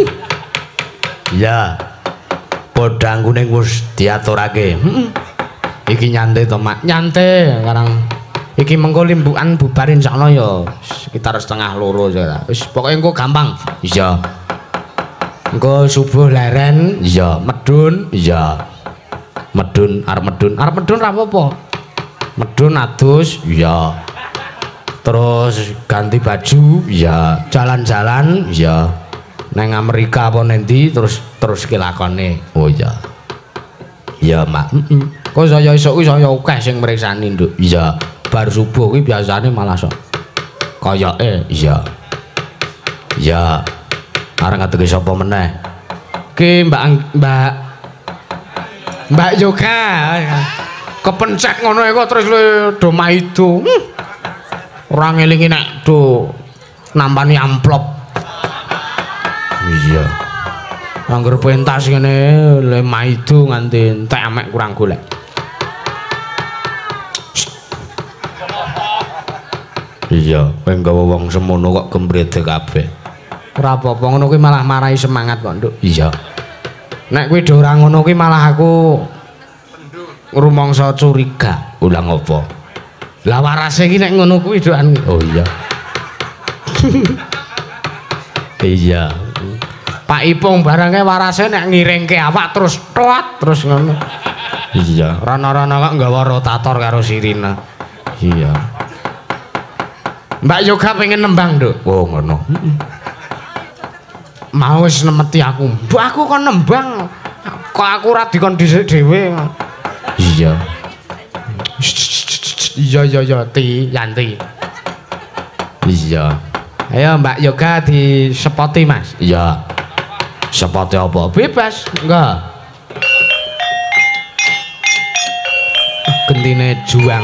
Iya. Podhang kuning wis diaturake. Heeh. Iki nyantai to Mak, nyantai sekarang. Iki mengko limbukan bubar insyaallah ya sekitar setengah loro ya. Wis pokoke engko gampang. Iya. Engko subuh leren, iya, medun, iya. Medun, arep medun, arep medun ra apa-apa. Medun adus, iya. Terus ganti baju, iya. Jalan-jalan, iya. Nang Amerika apa nendi terus terus ki lakone. Oh iya. Iya, Mak. Heeh. Kok saya esuk kuwi saya akeh sing mriksani, Nduk. Iya, bar subuh kuwi biasane malah sok kayake, iya. Iya. Areng ngadegi sapa meneh? Ki Mbak Mbak Mbak Yoga. Kepencet ngono kok terus do maido. Hmm. Ora ngelingi nek do nampani amplop. Iya. Angger pentas ngene le maido nganti entek amek kurang golek. Iya, kowe nggawa wong semono kok gembrede kabeh. Ora apa-apa ngono kuwi malah marahi semangat kok, Nduk. Iya. Nek kuwi do ora ngono kuwi malah aku rumangsa curiga. Ulang apa? Lah warase iki nek ngono kuwi doan. Oh iya. Iya. Pak Ipung barangnya warase nek ngiringke awak terus toat terus ngono. Iya, rana-rana kok nggawa rotator karo sirine. Iya. Mbak Yoga pengen nembang, Nduk. Oh, ngono. Mau wis nemeti aku. Mbok aku kon nembang. Kok aku ora dikon dhisik dhewe. Iya. Iya iya iya Ti, Yanti. Iya. Ayo Mbak Yoga disepoti, Mas. Iya. Sepoti apa? Bebas. Enggak. Gentine juang.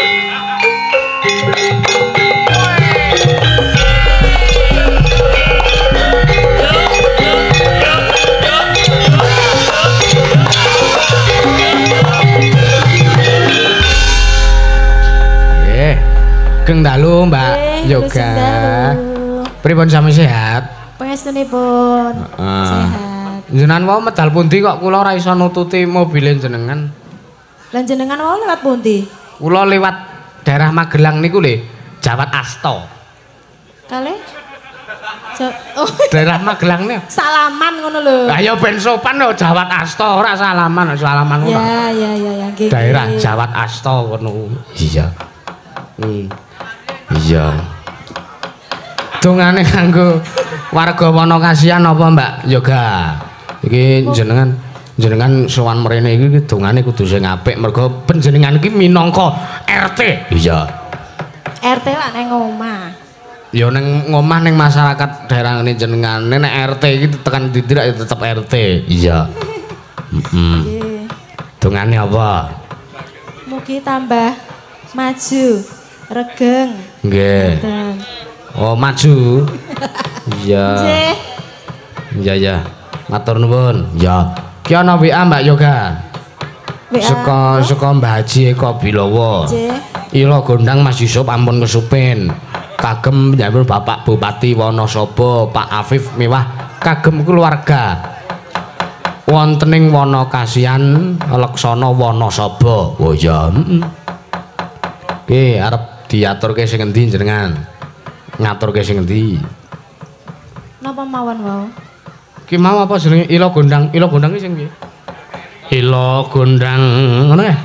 Eh, Geng dalu Mbak Yoga. Pripun sami sehat? Pangestunipun uh, sehat. Jenengan wau medal pundi kok kula ora iso nututi mobil jenengan? Lan jenengan wau lewat pundi? Kula lewat daerah Magelang niku lho, Jawat Asto. Kale? Oh. Daerah Magelang nih. Salaman ngono lho. Lah ya ben sopan lho Jawat Asto, ora salaman, salaman ngono. Ya ya ya ya nggih. Daerah Jawat Asto ngono. Iya. Hmm. Iya. Dongane kanggo warga Wono Kasihan apa Mbak Yoga? Iki jenengan jenengan sowan mrene iki dongane kudu sing apik mergo panjenengan iki minangka R T. Iya. R T lah nang omah. Ya ning ngomah ning masyarakat daerah ngene jenengan nek R T iki tekan didirak ya tetep R T. Iya. Heeh. Nggih. Dongane apa? Mugi tambah maju, regeng. Nggih. Dan Oh, maju. Iya. nggih. Iya ya. Matur nuwun. Ya. Ki ana W A Mbak Yoga. W A. Saka saka Mbah Haji Eko Bilowo. Nggih. Ila gondang Mas Yusuf ampun kesupin. Kagem nyambut Bapak Bupati Wonosobo, Pak Afif Mewah kagem keluarga. Wontening Wonokasian Leksana Wonosobo. Oh ya, heeh. Nggih, arep diaturke sing endi jenengan? Ngaturke sing endi? Napa mawon wau? Ki mau apa jenenge Ila Gondang? Ila Gondang ki sing piye? Ila Gondang ngono ya?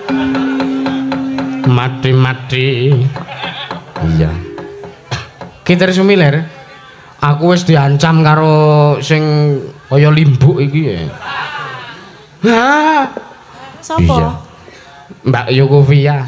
Mati-mati. Iya. Ki terus sumiler. Aku wis diancam karo sing kaya limbuk iki ya. Ha. Sopo? Iya. Mbak Yokovia.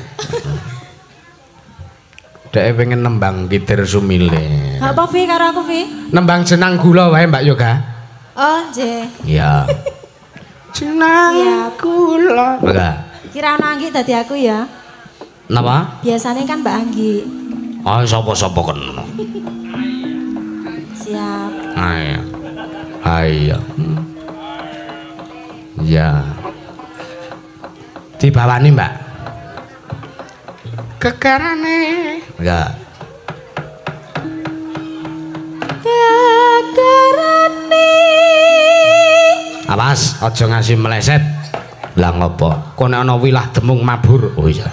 Dek pengen nembang Kidir Sumile. Apa Vi karo aku Vi? Nembang jenang gula wae Mbak Yoga. Oh, nggih. Iya. Jenang Siap. gula. Enggak. Kira ana Anggi dadi aku ya. Napa? Biasanya kan Mbak Anggi. Oh, sapa-sapa kena. Siap. Ayo. Ayo. Ya. Dibawani, Mbak. Kekarane. Ya. Kekarane. Awas, aja ngasih meleset. Lah ngopo? Kok nek ana wilah demung mabur. Oh iya.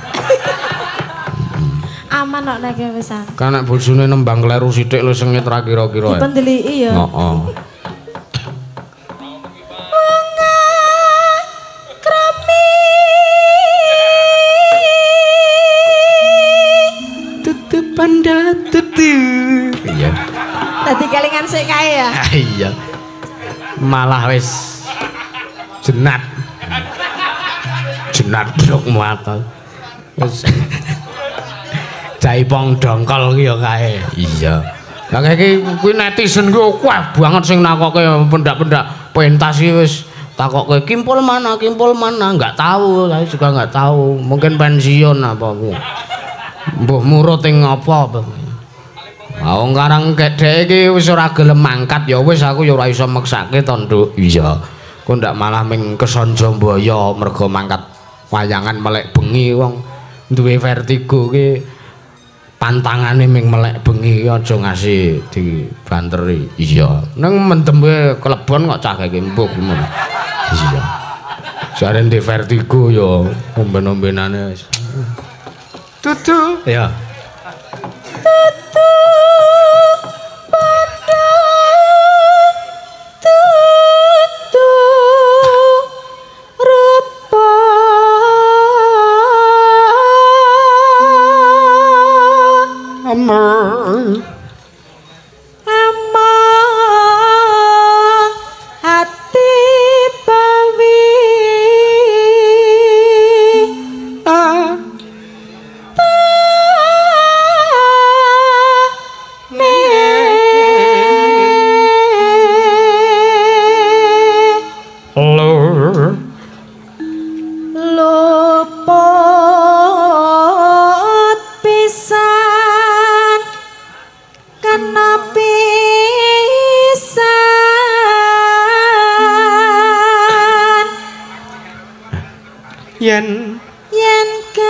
Aman kok nek pisan. Kan nek bojone nembang kleru sithik lho sing nyetra kira-kira. Dipendeliki ya. Heeh. Tutup panda tutup. Iya. Dadi kelingan sik kae ya. Ah, iya. Malah wis jenat. Jenat blok muatal. Wis Jaipong dongkol ki ya kae. Iya. Lah iki kuwi netizen ku akeh banget sing nakoke pendak-pendak pentas iki wis takoke kimpul mana, kimpul mana, enggak tahu, saya juga enggak tahu. Mungkin pensiun apa kuwi. Mbuh murut ing apa. Ah wong karang dhek iki wis ora gelem mangkat ya wis aku ya ora iso meksake to, Nduk. Iya. Kok ndak malah ming kesonjo mbaya mergo mangkat wayangan melek bengi wong duwe vertigo ki pantangane ming melek bengi aja ngasih dibanteri. Iya. Nang mendem wae kelebon kok cah iki mbuh ngono. Iya. Jare ndek vertigo ya omben-ombenane wis. Tutu. Ya. Tutu pada tutu rupa Amor. amang hati bawi Ah. Lur. luput pisan kena pisan Yen yen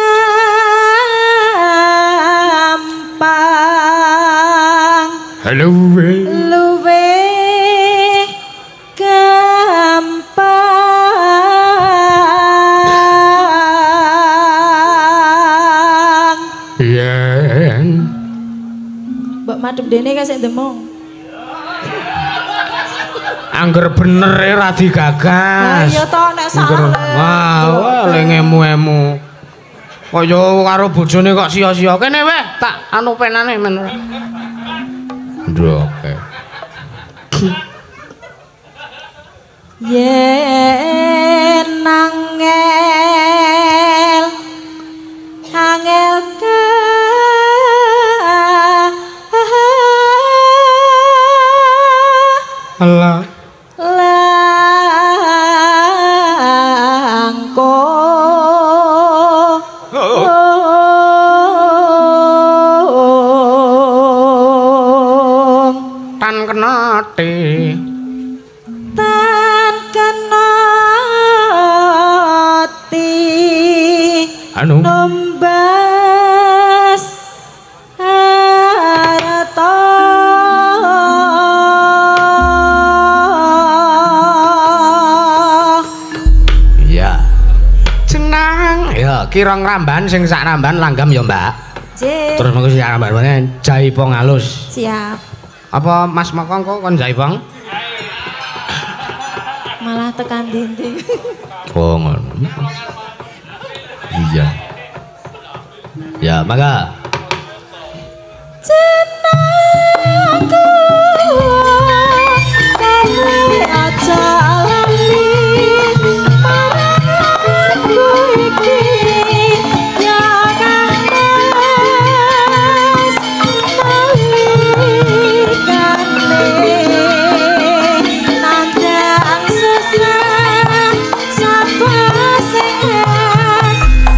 gampang halo we. luwe gampang Yen mbok madhep dene kasih demung angger bener e ra nah digagas. iya to nek Angger- salah Wah, wah le ngemu-emu. Kaya karo bojone kok sia-sia. Kene weh, tak anu penane men. Ndoke. yen angel angel ka Allah langko tan kenate tan kenati anu nombas harta iya jenang ya kira ngramban sing sak ramban langgam ya mbak J terus mengko sing ramban mana jaipong halus siap apa Mas Mokong kok kon jaipong malah tekan dinding oh ngono iya ya maka jenengku kali aja lali marangku iki ya kanas malikane nandang susah sapa sehat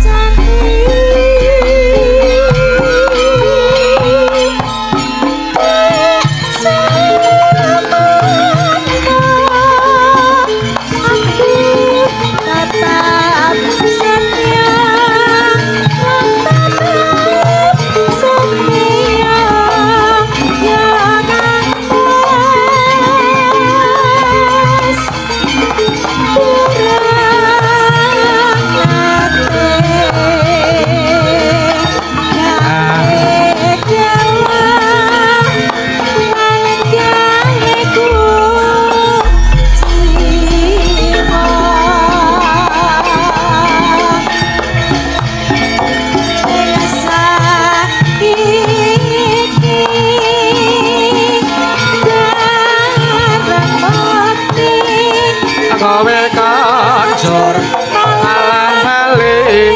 kowe kancur malah balik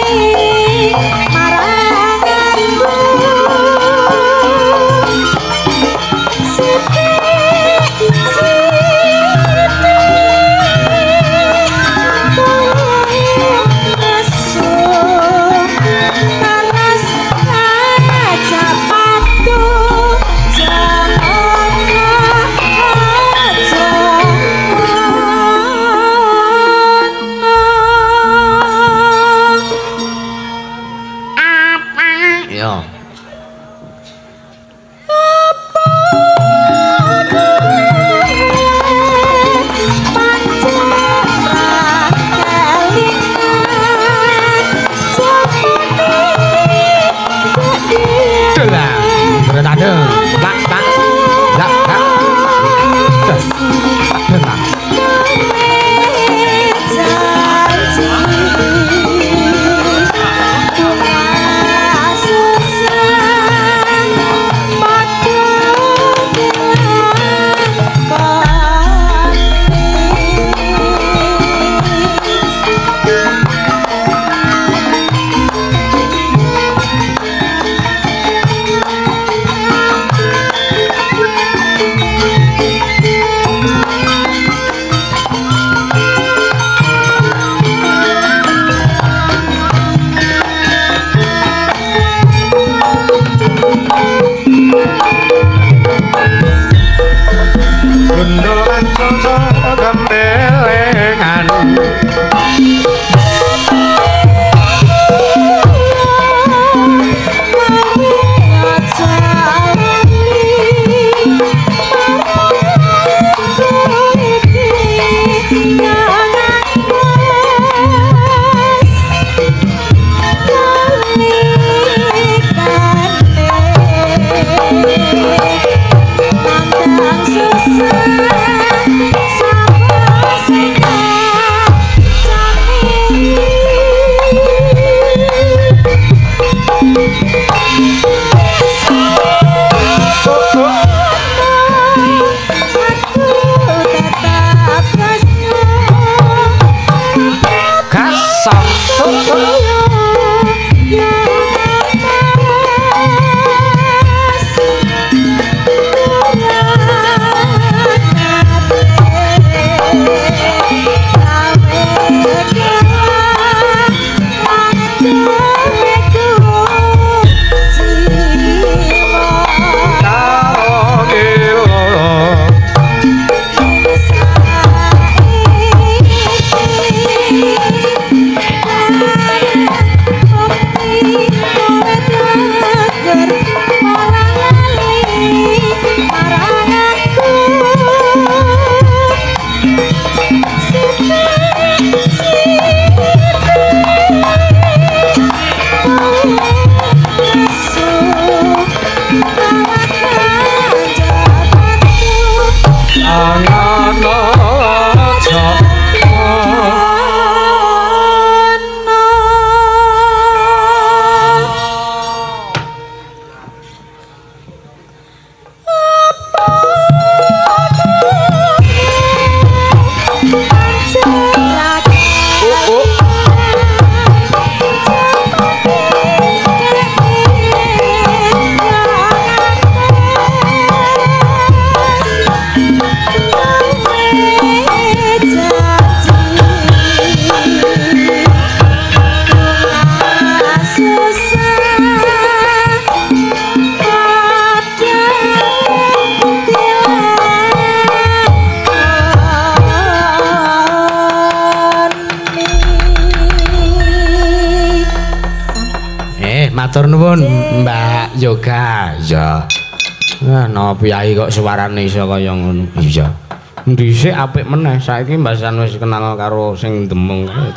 matur nuwun Mbak Yoga. Ya. Nah, no piyai kok suarane iso kaya ngono. Iya. Dhisik apik meneh, saiki mbasan wis kenal karo sing demung kae.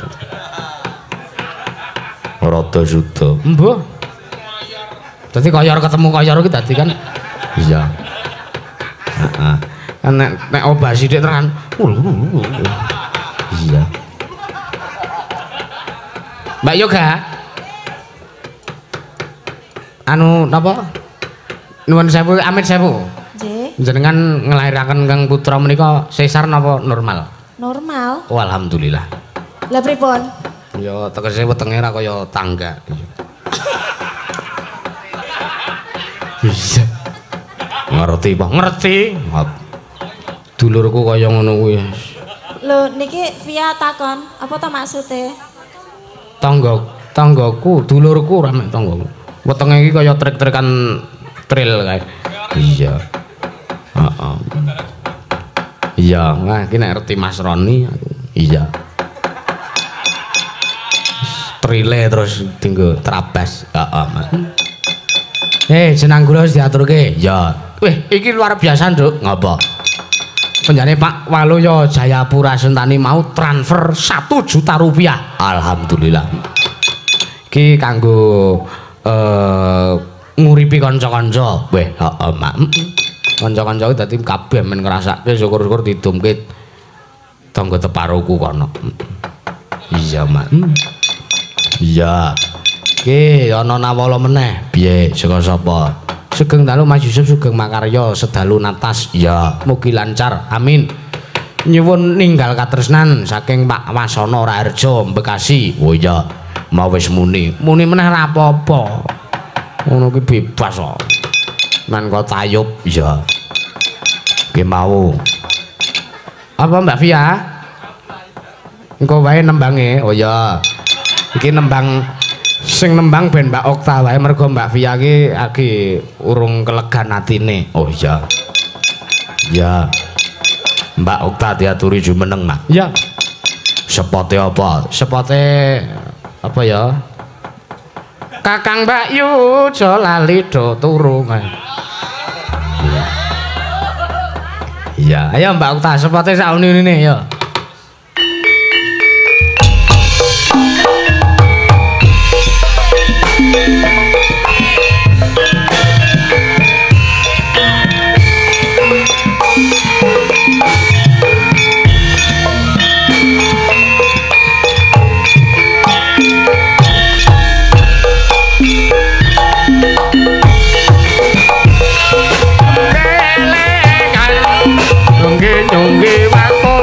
Rada suda. Mbuh. Dadi koyor ketemu koyor iki dadi kan. Iya. Heeh. Nek nek obah sithik tenan. Iya. Mbak Yoga. Anu napa? Nuwun sewu, amit sewu. Nggih. Jenengan nglairaken Kang putra menika sesar napa normal? Normal. Oh, alhamdulillah. Lah pripun? Ya tegese wetenge ra kaya tangga. Iya. Ngerti, Pak. Ngerti. Dulurku kaya ngono kuwi. Lho niki via takon, apa to maksude? Tangga, tanggaku, dulurku ra mek tanggaku. Wetenge iki kaya trek-trekan trail kae. Iya. Heeh. Iya, nah iki nek ngerti Mas Roni aku. Iya. Trile terus tinggo trabas. Heeh, Mas. Eh, jeneng kula wis diaturke. Ya. Wih, iki luar biasa, Nduk. Ngapa? Penjane Pak Waluya Jayapura Sentani mau transfer satu juta rupiah. Alhamdulillah. Iki kanggo eh nguripi kanca-kanca. Weh, heeh, Mak. Kanca-kanca dadi kabeh men ngrasake syukur-syukur didumke tangga teparuku kono. Iya, Mak. Iya. Ki ana nawala meneh. Piye saka sapa? Sugeng dalu Mas Yusuf Sugeng Makarya sedalu natas. Ya, mugi lancar. Amin. Nyuwun ninggal katresnan saking Pak Wasana Raharja Bekasi. Oh iya, mau wis muni. Muni meneh ra apa-apa. Ngono ki bebas kok. Men kok tayub ya. Ki mau. Apa Mbak Via? Engko wae nembange. Oh ya. Iki nembang sing nembang ben Mbak Okta wae mergo Mbak Via ki lagi urung kelegan atine. Oh iya. Ya. Mbak Okta diaturi jumeneng, Mak. Ya. Sepote apa? Sepote apa ya? Kakang Mbak Yu aja lali do turu. Iya, ayo Mbak Okta sepote sak unine ya. Nyunggi wakul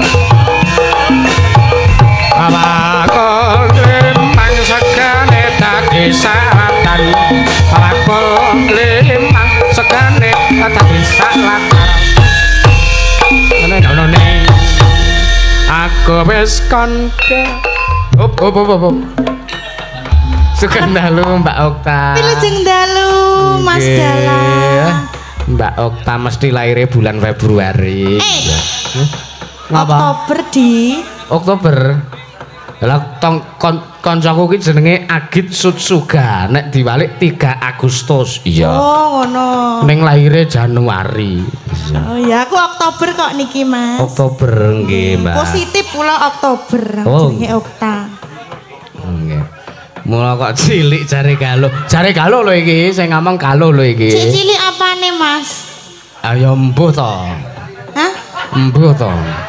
awakul limang segane dadi salatan awakul limang segane dadi salatan ngene aku wis konke op op op op sugeng dalu Mbak Okta Wilujeng dalu Mas Dalang. Mbak Okta mesti lahirnya bulan Februari. Eh, ya. Ngapa? Oktober di Oktober. Lah tong kon, koncoku ki jenenge Agit Sutsuga. Nek diwalik tiga Agustus. Iya. Oh, ngono. Ning lahirnya Januari. Iya. Oh ya, aku Oktober kok niki, Mas. Oktober nggih, Mbak. Positif pula Oktober. Oh. Jenenge Okta. Nggih. Mula kok cilik jare galuh. Jare galuh lho iki, sing ngomong galuh lho iki. Cilik apane, Mas? Ayo mbuh to. Hah? Mbuh to.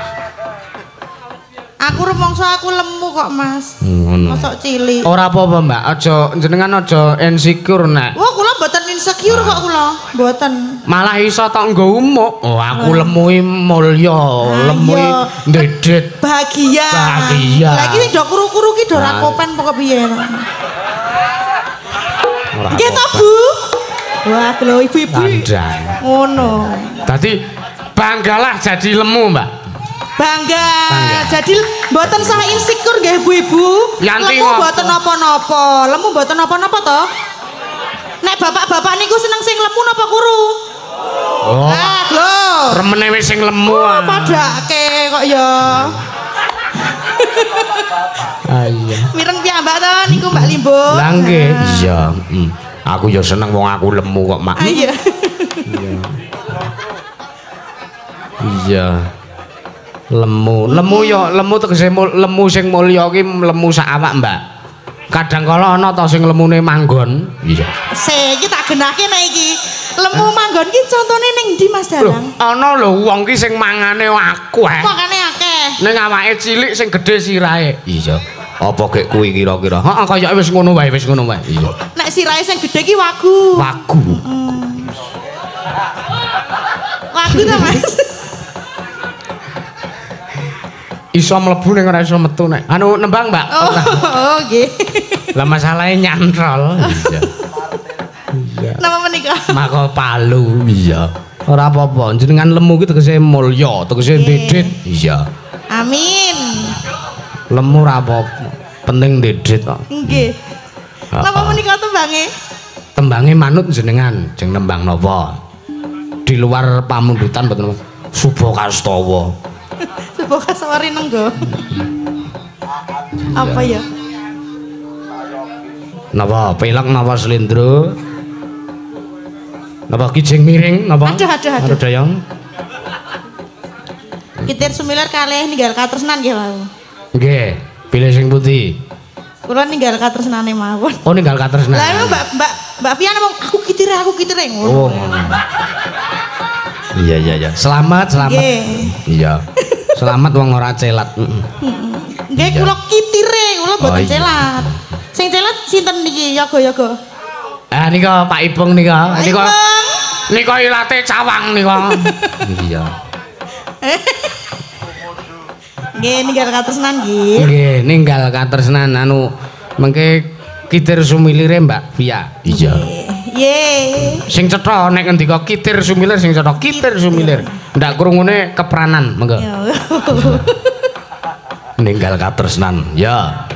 Aku rumangsa aku lemu kok, Mas. Ngono. Mosok cilik. Ora apa-apa, Mbak. Aja jenengan aja insecure nek. Wah, kula mboten insecure kok kula. Mboten. Malah iso tok nggo umuk. Oh, aku lemui mulya, lemui ndedet. Bahagia. Bahagia. Lagi do kuru-kuru ki do ra kopen apa piye. Nggih to, Bu? Wah, lho ibu-ibu. Ngono. Dadi banggalah jadi lemu, Mbak. Bangga. Jadi mboten sah insecure nggih ibu-ibu. Yanti lemu mboten napa-napa. Lemu mboten napa-napa to? Nek bapak-bapak niku seneng sing lemu napa kuru? Oh. Ah, lho. Remene wis sing lemu. Oh, padake kok ya. Ah iya. Mireng piyambak to niku Mbak Limbo. Lah nggih. Iya, heeh. Aku ya seneng wong aku lemu kok, Mak. Ah, iya. Iya. Iya. Lemu, lemu ya lemu tegese lemu sing mulya ki lemu sak awak, Mbak. Kadang kala ana ta sing lemune manggon. Iya. Se iki tak genahke nek iki. Lemu manggon ki contone ning ndi Mas Dalang? Ana lho wong ki sing mangane akeh. Makane akeh. Ning awake cilik sing gedhe sirahe. Iya. Apa kek kuwi kira-kira? Heeh, kaya wis ngono wae, wis ngono wae. Iya. Nek sirahe sing gedhe ki wagu. Wagu. Wagu ta Mas? Iso mlebu ning ora iso metu nek. Anu nembang, Mbak. Oh, oh nggih. Lah masalahnya nyantrol. Iya. Iya. Napa menika? Maka palu. Iya. Ora apa-apa, jenengan lemu ki tegese mulya, tegese ndedit. Iya. Amin. Lemu ora apa-apa. Penting ndedit kok. Nggih. Napa menika tembange? Tembange manut jenengan, jeng nembang napa? Di luar pamundutan mboten Suba Kastawa. Suba Kastawa nenggo. Apa ya? Napa pelak napa slendro? Napa kijing miring napa? Aduh aduh aduh. Dayang. Kitir sumiler kalih ninggal katresnan nggih wau. Nggih, pilih sing pundi? Kula ninggal katresnane mawon. Oh ninggal katresnan. Lah Mbak Mbak Mbak Fian ngomong aku kitire aku kitire ngono. Oh. Iya iya iya. Selamat selamat. Nggih. Iya. Selamat wong ora celat. Heeh. Nggih kula kitire, kula boten Oh, iya. celat. Sing celat sinten niki yoga-yoga? Ah nika Pak Ipung nika. Nika Ipung. nika ilate cawang nika. Iya. Nggih ninggal katresnan nggih. Nggih, ninggal katresnan anu mengke kitir sumilire Mbak Via. Iya. Ye. Sing cetha nek ngendika kitir sumilir sing cetha kitir sumilir. Ndak krungune kepranan mengko. Ninggal katresnan. Ya.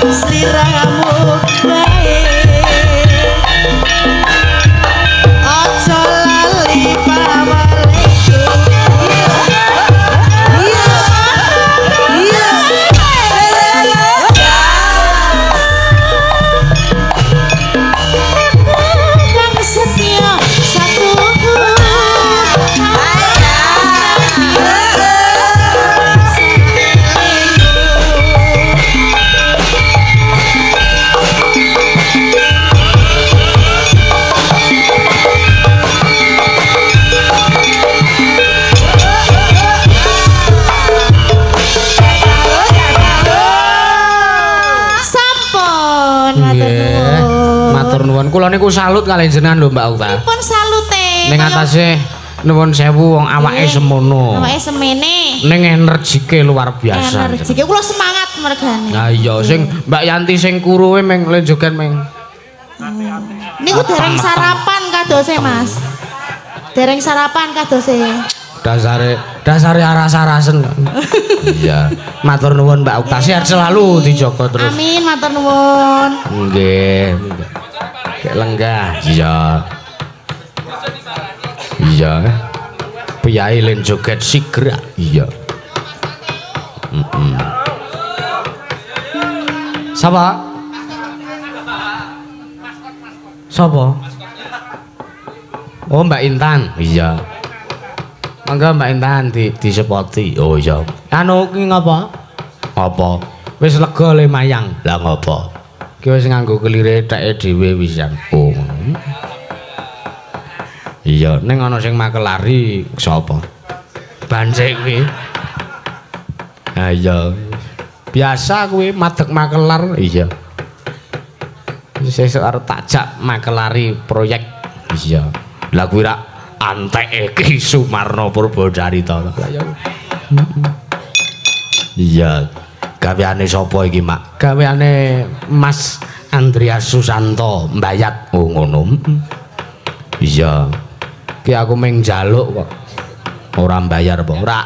sliramu bae aja lali pawaleke iya iya kang setia satu kula niku salut kalih jenengan lho Mbak Uta. Pripun salute? Ning atase nuwun sewu wong awake semono. Awake semene. Ning energike luar biasa. Energike kula semangat mergane. Lah iya sing Mbak Yanti sing kuruwe meng lenjogan meng. Niku dereng sarapan kadose Mas. Dereng sarapan kadose. Dasare dasare aras-arasen. Iya. Matur nuwun Mbak Uta sehat selalu dijaga terus. Amin matur nuwun. Nggih. Kayak lenggah, iya, iya, piyai len joget sigra, iya. Mm -mm. Sapa? Sapa? Oh Mbak Intan, iya. Mangga Mbak Intan di disepoti, oh iya. Anu ki ngapa? Apa? Wis lega le mayang, lah ngapa? Ki wis nganggo kelire theke dhewe wisan. Oh. Iya, ning ana sing makelari sapa? Bancik kuwi. Ha iya. Biasa kuwi madeg makelar, iya. Sesuk arep takjak makelari proyek. Iya. Lah kuwi rak anteke Ki Sumarno Purbacarita. Iya. Gaweane sapa iki, Mak? Gaweane Mas Andreas Susanto mbayat. Oh ngono. Iya. Ki aku meng njaluk kok. Ora mbayar apa? Ora.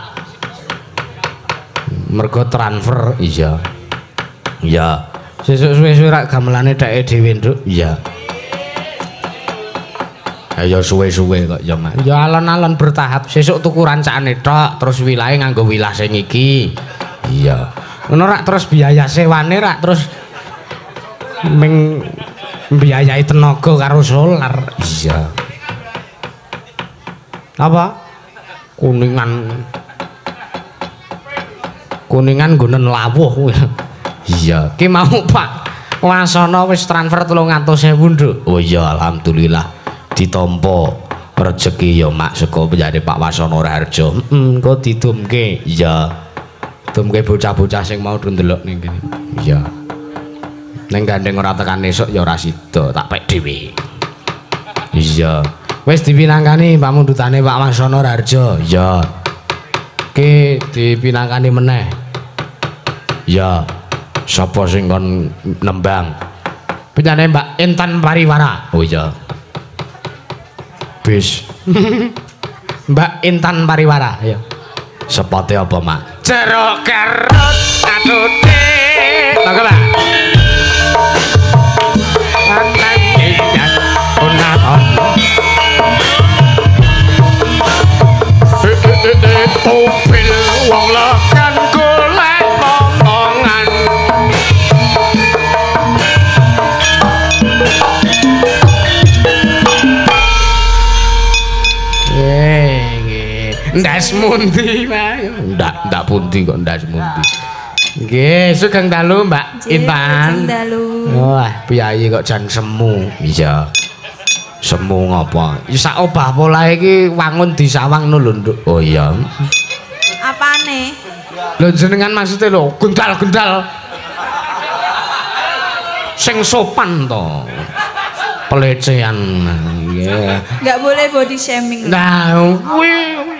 Mergo transfer, iya. Iya. Sesuk suwe-suwe rak gamelane dheke dhewe, Nduk. Iya. Ayo suwe-suwe kok ya, Mak. Ya alon-alon bertahap. Sesuk tuku rancakane tok, terus wilahe nganggo wilah sing iki. Iya. Ngono rak terus biaya sewane rak terus ming biayai tenaga karo solar. Iya. Apa? Kuningan Kuningan nggonen lawuh kuwi. Iya. Ki mau Pak Wasana wis transfer telung atus ewu, Nduk. Oh iya alhamdulillah ditampa rejeki ya Mak saka penjare Pak Wasana Raharja. Heeh, kok didumke. Iya. Dumke bocah-bocah sing mau ndelok ning kene. Iya. Ning gandeng ora tekan esuk ya ora sida, tak pek dhewe. Iya. Wis dipinangkani pamundhutane Pak Wasana Raharja. Iya. Ki dipinangkani meneh. Iya. Sapa sing kon nembang? Penjane Mbak Intan Pariwara. Oh iya. Bis. Mbak Intan Pariwara, ya. Sepote apa, Mak? Jeruk kerut atute. Mangga, Pak. Anang ingat unaton. Topil wong lekan golek momongan. Ndas mundi, Pak. Ndak, ndak pundi kok ndas mundi. Nggih, sugeng dalu, Mbak Intan. Sugeng dalu. Wah, piyayi kok jan semu. Iya. Semu ngapa? Ya sak obah polahe iki wangun disawangno lho, Nduk. Oh iya. Apane? Lho jenengan maksudnya lho gendal-gendal. Sing sopan to. Pelecehan. Nggih. Enggak boleh body shaming. Nah, kuwi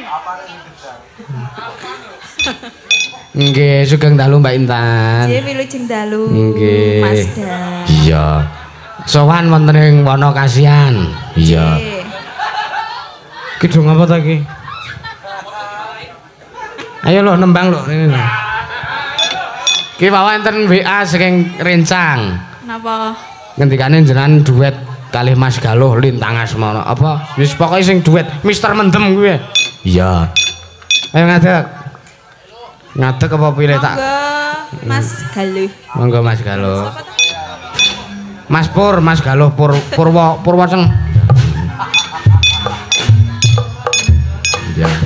nggih, sugeng dalu Mbak Intan. Nggih, wilujeng dalu. Nggih. Mas Dan. Iya. Sowan wonten ing wana kasihan. Iya. Kidung apa ta iki? Ayo lho nembang lho ngene lho. Ki wae enten W A saking Rencang. Napa? Ngendikane jenengan duet kalih Mas Galuh Lintang Asmara. Apa? Wis pokoke sing duet Mister Mendem kuwi. Iya. Ayo ngadeg. Ngadeg apa pilih tak? Monggo Mas Galuh. Monggo Mas Galuh. Mas Pur, Mas Galuh Pur Purwa Purwaceng. Iya.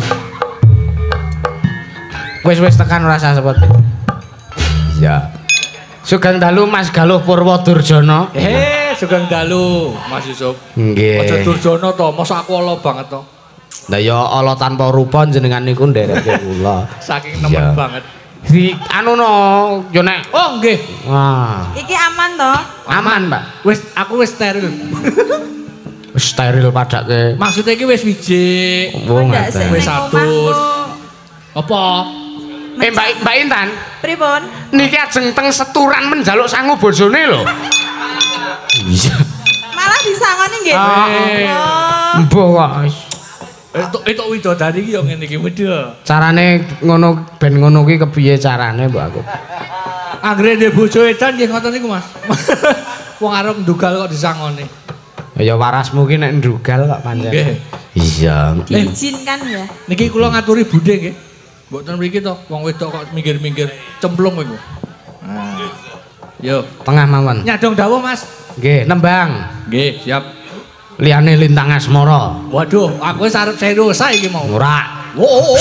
Wis-wis tekan rasa seperti. Iya. Sugeng dalu Mas Galuh Purwa Durjana. Eh, sugeng dalu Mas Yusuf. Nggih. Aja Durjana to, mosok aku ala banget to. Lah ya Allah tanpa rupa jenengan niku ndereke kula. Saking nemen Iya. banget. Di anu no yo nek. Oh, nggih. Wah, Iki aman to? aman, Mbak. Wis aku wis steril. Wis steril padake. Maksudnya iki wis wijik. Oh, Ndak ngaten. sik Wis ning adus. omahku. Apa? Eh Mbak Mbak Intan, Pripun? niki ajeng teng seturan menjaluk sangu bojone lho. Iya. Malah disangoni nggih. Ah. Oh. Mbah kok. Itu itu widodari iki yo ngene iki medhe. Carane ngono ben ngono ki kepiye carane Mbak aku? Anggere ndek bojo edan nggih ngoten niku, Mas. Wong arep ndugal kok disangoni. Ya warasmu ki nek ndugal kok pancen. Nggih. Iya. Diizinkan ya. Niki kula ngaturi budhe nggih. Mboten mriki to, wong wedok kok minggir-minggir cemplung kowe. Nah. Yo, Tengah mawon. nyadong dawuh, Mas. Nggih, nembang. Nggih, siap. Liyane Lintang Asmara. Waduh, aku wis arep seriosa iki mau. Ora. Oh, oh, oh.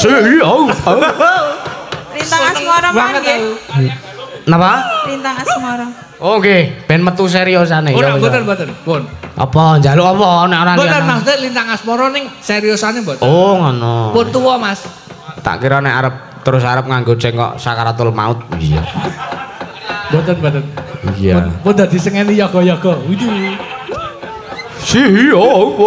Rintang Asmara Banget nggih. aku. Napa? Rintang Asmara. Oh nggih, ben metu seriusane Ora, ya. mboten, mboten. Pun. Apa njaluk apa nek ora Mboten liyane? maksud Lintang Asmara ning seriusane mboten. Oh ngono. Pun tuwa, Mas. Tak kira nek arep terus arep nganggo cengkok sakaratul maut. Iya. Mboten, mboten. Iya. Pun pun dadi sengeni yaga-yaga. Widih. Siapa?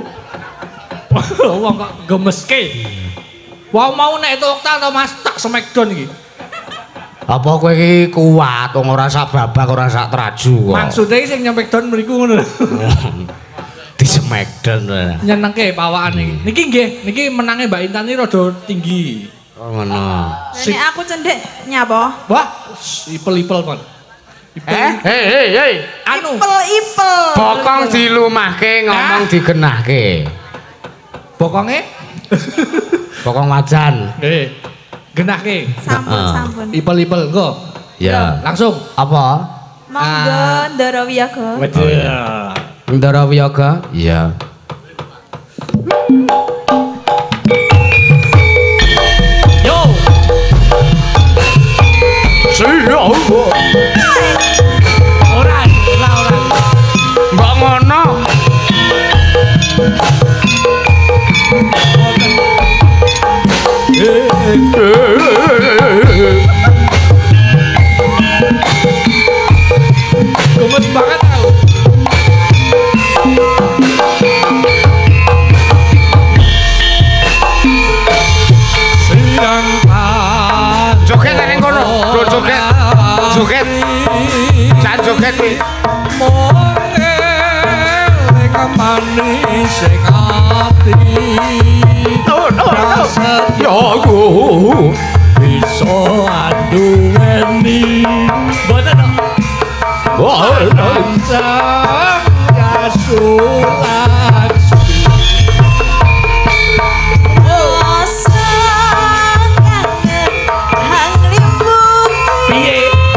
Wong kok gemeske. Wong mau nek itu okta to, Mas, tak smackdown iki. Apa kowe iki kuat wong ora sak babak ora sak traju kok. Maksudnya sing nyampe down mriku ngono lho. Di Smackdown. Nyenengke pawaan iki. Niki nggih, niki menange Mbak Intan iki rada tinggi. Oh ngono. Nek aku cendek nyapa? Wah, ipel-ipel kon. Ipel. Eh, hei hei hei. Anu, Ipel-ipel. Bokong dilumahke ngomong digenahke. bokonge? Bokong wajan. Nggih. Genahke. Sampun, Heeh. sampun. Ipel-ipel engko. Ya. Langsung. Apa? Monggo Ndara Wiyaga. Waduh. Ndara Wiyaga? Iya. Yo. Siapa? Ora, ora ora. Mbak ngono. Gemes banget aku. Siang pan. Joget ning kono. Lho joget. Joget. Sak joget kuwi. Manis sing ati Oh, oh, oh. Ya aku. bisa aduweni boten Wah, Sang Yasulaksmi. Piye?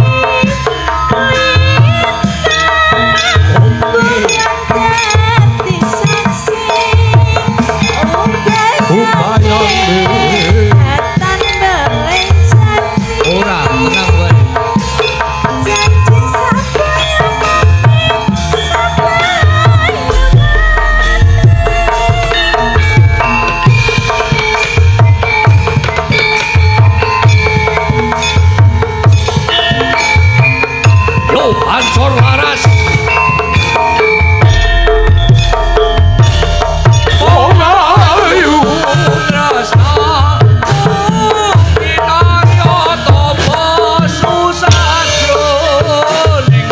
Ora, tenang wae. Yo, ansor laras. oh, ayu. Rasa inaryo topo susajo ning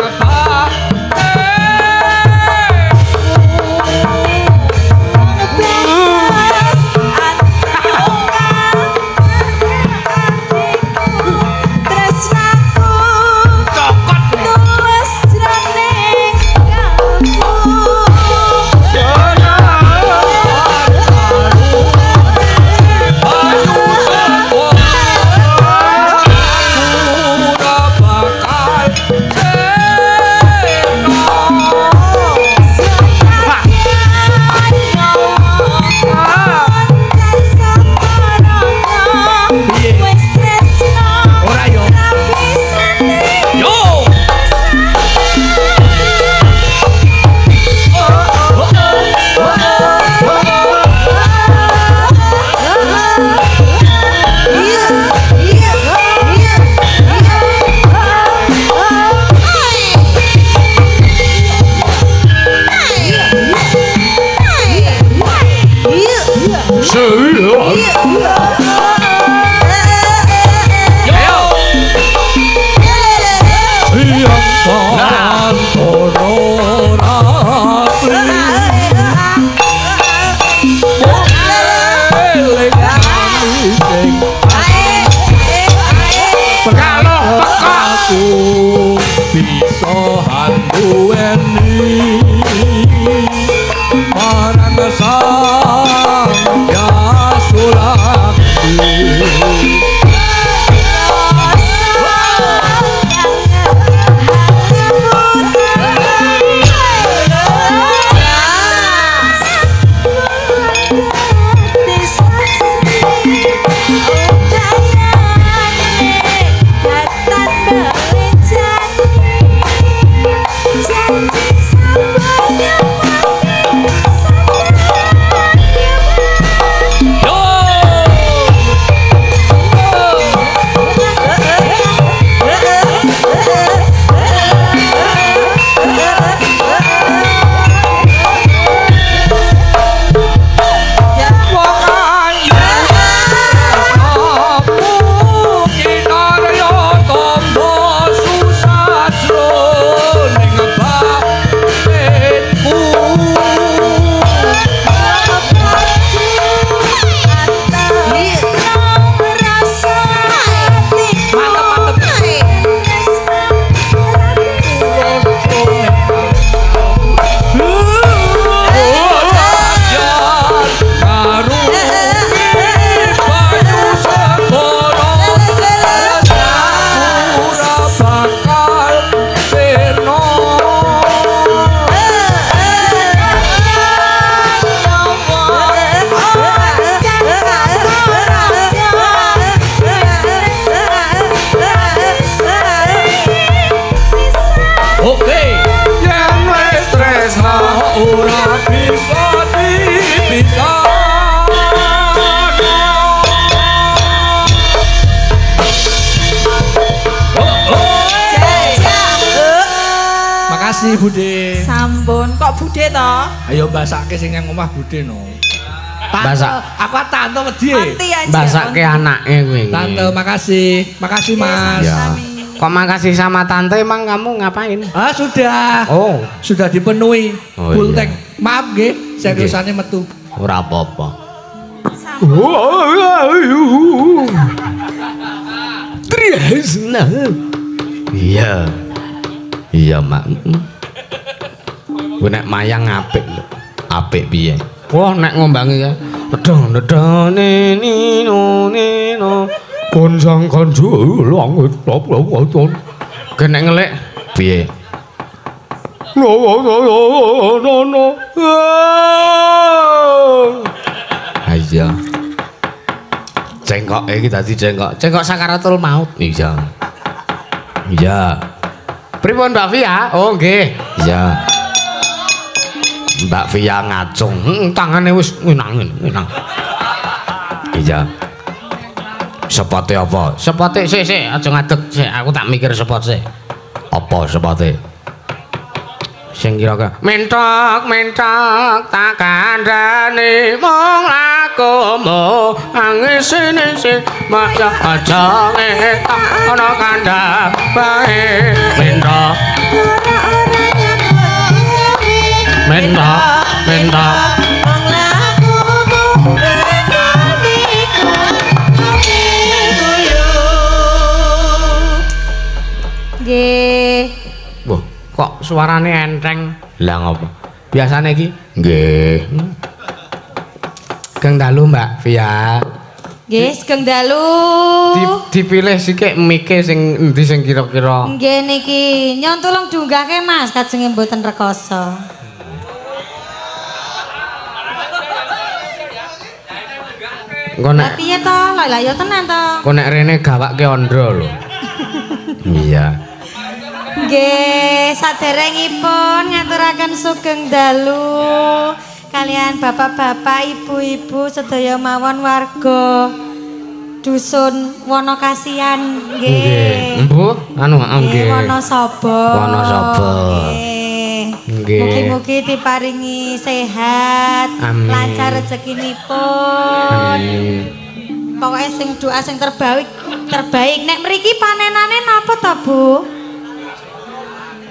Makasih Bude. Sampun, kok Bude to? Ayo mbasake sing nang omah Bude no. Masak. Aku tante wedi. Onti aja. Mbasake anake kowe. Tante, makasih. Makasih Mas. Ya. Kok makasih sama tante, emang kamu ngapain? Ah, sudah. Oh, Sudah dipenuhi. Oh, Full iya. tank. Maaf nggih, seriusane metu. ora apa-apa. Tresna. Iya. Iya, Mak. Ku nek mayang apik lho. Apik piye? Wah, nek ngombangi ya. Nedane nino nino. Konjang kanjo langit top top. Kene ngelek piye? No no no no no. Ayo. Cengkok iki dadi cengkok. Cengkok sakaratul maut. Iya. Iya. Pripun Mbak Via? Oh nggih. Iya. Mbak Via ngacung. Heeh, tangane wis winang winang. Iya. Sepote apa? Sepote sik sik aja ngadeg sik. Aku tak mikir sepot sik. Apa sepote? Sing kira-kira mentok mentok tak kandhane mung lakumu angisine sing maya aja ngetok ana kandhang bae mentok mentok mentok nggih. Wah, kok suarane enteng? Lah ngopo? Biasane iki nggih. Kang dalu Mbak Via. Nggih, Sugeng Dalu. Di, dipilih sikik mike sing endi sing kira-kira. Nggih niki, nyon tulung diunggahke Mas kajenge mboten rekoso. Engko Lah nek piye to? Lah lah ya tenan to. engko nek rene gawake andra lho. Iya. Nggih, saderengipun ngaturaken Sugeng Dalu kalian bapak-bapak, ibu-ibu sedaya mawon warga dusun Wonokasian nggih. Mbuh, anu nggih. Wonosobo. Wonosobo. Nggih. Nggih. Mugi-mugi diparingi sehat, Amin. lancar rezekinipun. Amin. Pokoknya sing doa sing terbaik terbaik. Nek mriki panenane napa to, Bu?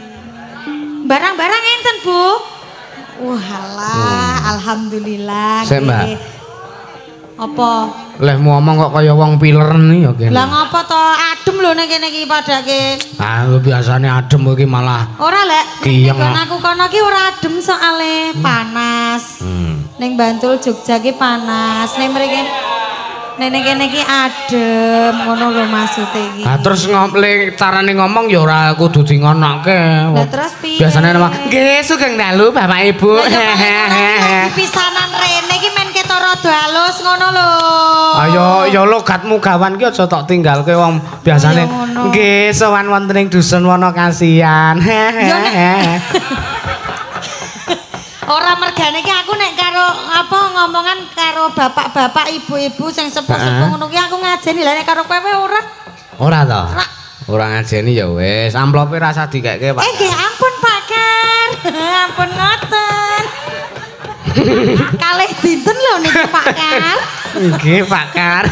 Barang-barang enten, Bu. Walah, hmm. alhamdulillah. Sik, Mbak. Apa? Leh ngomong kok kaya wong pileren ya kene. Lah ngapa to? Adem lho ning kene iki padake. Ah, biasane adem iki malah. Ora lek nek aku kono ki ora adem soalé panas. Hmm. Ning Bantul Jogja ki panas. Ning mriki nek ning kene ki adem ngono lho maksude iki. Ah terus ngomle carane ngomong ya ora kudu di ngonoke. Lah terus piye? Biasane nama, "Nggih, sugeng dalu Bapak Ibu." Pisanan rene iki men keto rada halus ngono lho. Ayo ya logatmu gawan ki aja tok tinggalke wong biasane. Nggih, sowan wonten ing dusun Wanakasian. Ora mergane ki aku nek karo apa ngomongan karo bapak-bapak ibu-ibu sing sepuh-sepuh ngono ki aku ngajeni lah nek karo kowe ora. Ora to. Ora ngajeni ya wis, amplope rasa dikeke, Pak. Eh nggih ampun Pak Kar. Ampun ngoten. Kalih dinten lho niki Pak Kar. Nggih Pak Kar.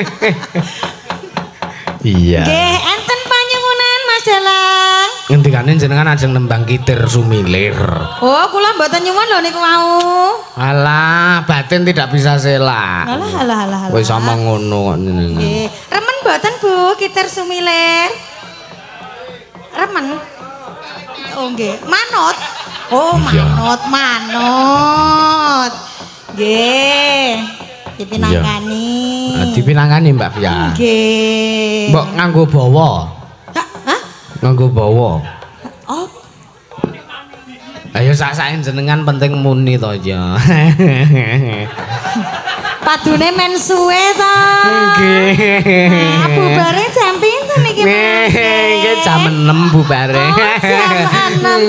Iya. Nggih enten panyuwunan Mas Dalang. Ngendikane jenengan ajeng nembang kitir sumilir. Oh, kula mboten nyuwun lho niku wau. Alah, batin tidak bisa selak. Alah, alah, alah. Wis omong ngono kok jenengan. Nggih, remen mboten Bu kitir sumilir? Remen. Oh nggih, manut. Oh, manut, manut. Nggih. Dipinangani. Nah, dipinangani Mbak Fia. Nggih. Mbok nganggo bawa. Hah? Nganggo bawa. Oh. Ayo sak-saken jenengan penting muni to ya. Padune men suwe to. Nggih. Nah, bubare jam pinten iki Mas? Nggih, jam enam bubare. Oh, jam enam.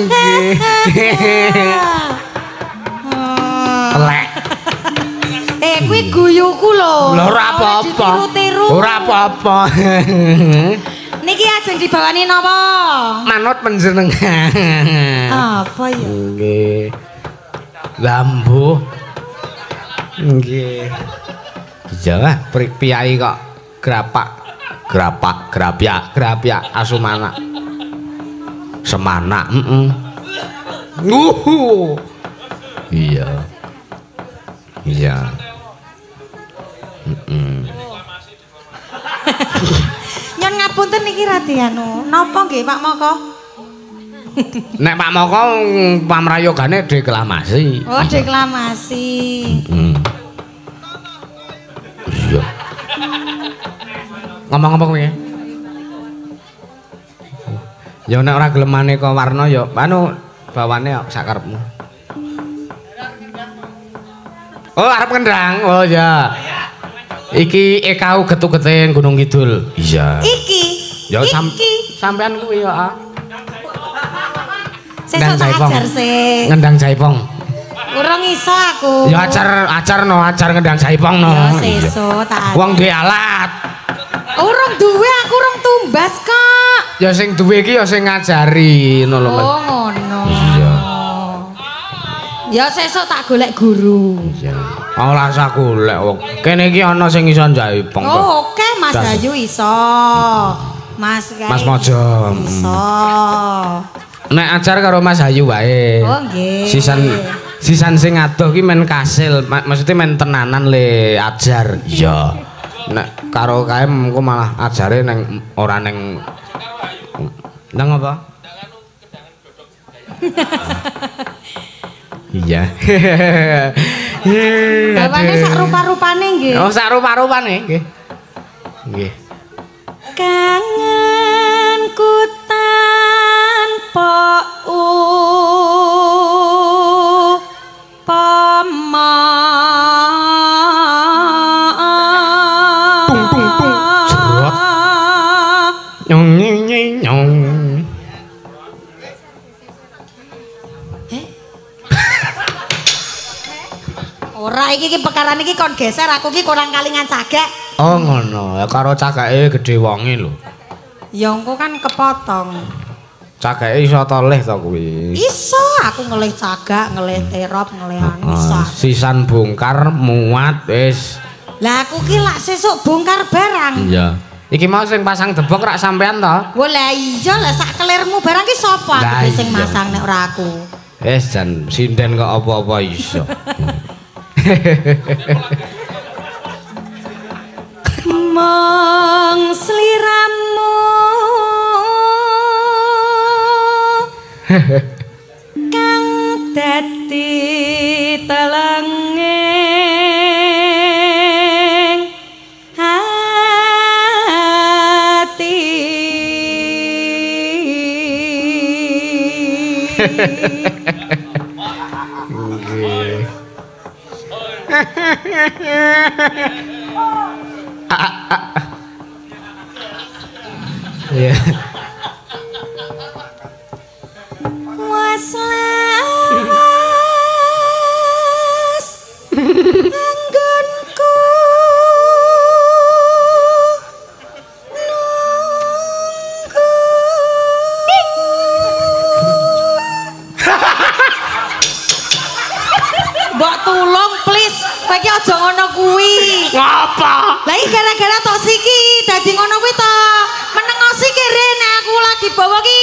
Telek. Eh, kuwi guyuku lho. Lho ora apa-apa. Ora apa-apa. Niki ajeng dibawani napa? Manut panjenengan. Apa ya? Nggih. Lambu. Nggih. Iya, piyai kok grapak. Grapak, grapyak, grapyak asumana. Semana, heeh. Uhuh. Iya. Iya. Heeh. Nyon ngapunten niki radi anu. Napa nggih Pak Moko? Nek Pak Moko pamrayogane deklamasi. Oh, deklamasi. Heeh. Iya. Ngomong-ngomong kuwi. Ya nek ora gelem maneka warna ya anu bawane sak karepmu. Oh, arep kendang. Oh ya. Iki ekau getu-geteng Gunung Kidul. Iya. Iki. Ya sam iki. Sampean kuwi ya. Sesuk tak ajar sih. Ngendang jaipong. Urung iso aku. Ya acar acar no, acar ngendang jaipong no. Ya sesuk tak ajar. Wong duwe alat. Urung duwe aku urung tumbas kok. Ya sing duwe iki ya sing ngajari ngono lho. Oh ngono. Iya. Ya sesuk tak golek guru. Iya. Ora usah golek wong. Kene iki ana sing iso jaipong. Oh, oke Mas Bayu iso. Mas Gai. Mas Mojo. Iso. Nek ajar karo Mas Ayu wae. Oh nggih. Sisan sisan sing adoh ki men kasil, maksudnya men tenanan le ajar. Iya. Nek karo kae engko malah ajare neng ora neng nang apa? Iya. Bawane sak rupa-rupane nggih. Oh, sak rupa-rupane nggih. Nggih. Kangenku tanpa upama. Tung tung tung. Jrot. Nyong nyong nyong. Ora iki iki perkara iki kon geser aku iki kurang kalingan cagak. Oh ngono, ya karo cagake gedhe wonge lho. Ya engko kan kepotong. Cagake iso toleh to kuwi. Iso aku ngelih cagak, ngelih terop, ngelih anu iso. Sisan bongkar muat wis. Lah aku ki lak sesuk bongkar barang. Iya. Iki mau sing pasang debok rak sampean to? Wah lah iya lah sak kelirmu barang ki sapa aku sing masang nek ora aku. Wis jan sinden kok apa-apa iso. Mong sliramu kang dadi telenge ati nggih iya was lawas anggonku nunggu mbok tulung please kowe iki aja ngono kuwi ngapa lah iki gara-gara tok siki dadi ngono kuwi to menengosi kere nek aku lagi bawa ki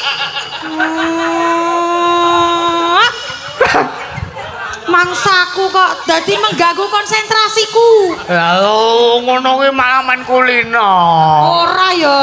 mangsaku kok dadi mengganggu konsentrasiku lho ngono kuwi malah main kulino ora ya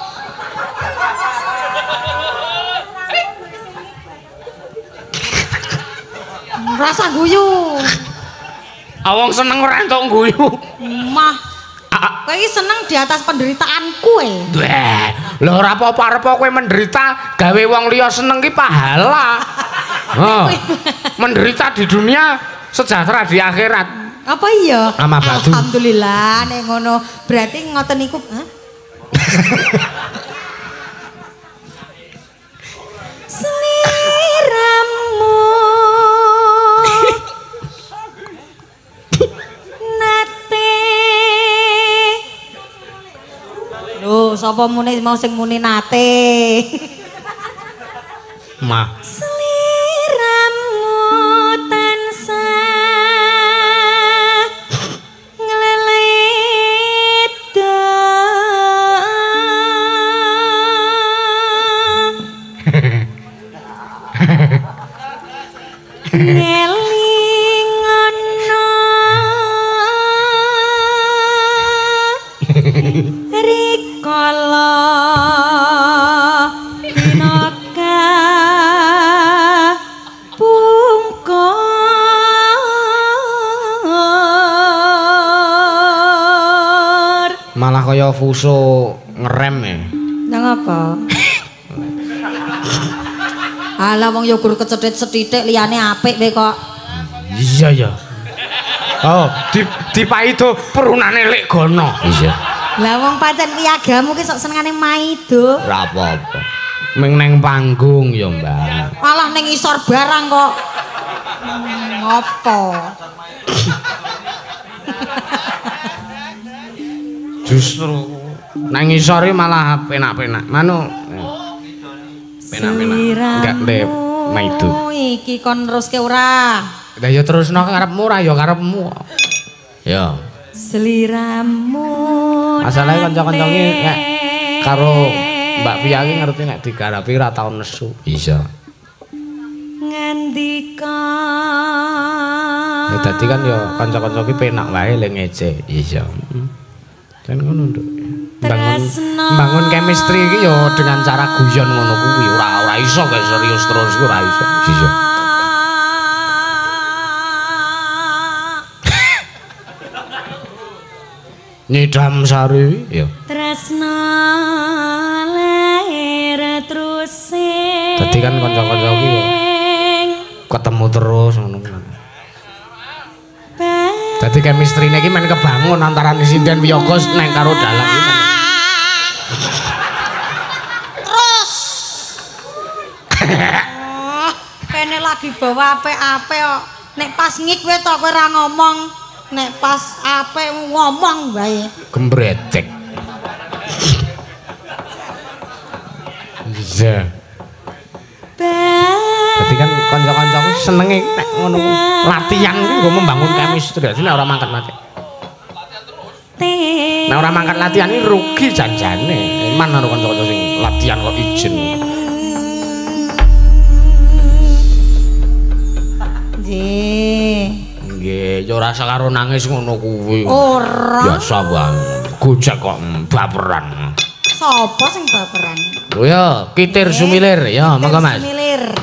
rasa guyu awong seneng ora entuk guyu mah kowe iki seneng di atas penderitaanku e Weh, lho ora apa-apa arep kowe menderita gawe wong liya seneng ki pahala. Oh. Menderita di dunia, sejahtera di akhirat. apa iya? Ama batu. Alhamdulillah nek ngono berarti ngoten niku hah? Seliramu nate lho sapa muni mau sing muni nate Mah seliramu tansah nglelet ngelingono rikala pinaka pungkur malah kaya fuso ngerem ya. nang apa? Alah wong yo gur kecethit sethithik liyane apik kowe kok. Iya ya. Oh, di dipaido perunane lek gono. Iya. Lah wong pancen piagamu ki sok senengane maido. Ora apa-apa. Ming neng panggung ya, Mbak. Malah ning isor barang kok. Ngopo? Justru nang isor malah penak-penak. Manu penak-penak. Enggak ndek maido. Iki kon neruske ora. Lah ya terusno karepmu ora ya karepmu. Ya. Seliramu. Masalahe kanca-kanca iki nek karo Mbak Pia iki ngerti nek digarapi ora tau nesu. Iya. Ngandika. Ya dadi kan ya kanca-kanca iki penak wae le ngece. Iya. Kan ngono nduk. Bangun bangun chemistry iki ya dengan cara guyon ngono kuwi ora ora iso guys serius terus ora iso. Iya. Nyidam sari ya. Tresna lair terus. Dadi kan kanca-kanca iki ya ketemu terus ngono. Dadi chemistry-ne iki men kebangun antara Sinden Wiyaga neng karo Dalang iki. Terus. Oh, kene lagi bawa apik-apik kok. Nek pas ngik kowe tok kowe ora ngomong. Nek pas apik ngomong wae. Gembretek. Iya. Dadi kan kanca-kancaku senenge nek ngono latihan ku nggo membangun chemistry. Dadi nek ora mangkat mati. Nek ora mangkat latihan iki rugi janjane. Iman karo kanca-kanca sing latihan kok ijen. Nggih. Nggih, ya ora usah karo nangis ngono kuwi. Ora. Biasa banget. Gojek kok baperan. Sopo sing baperan? Oh ya, Kitir Sumilir. Ya, monggo Mas. Sumilir.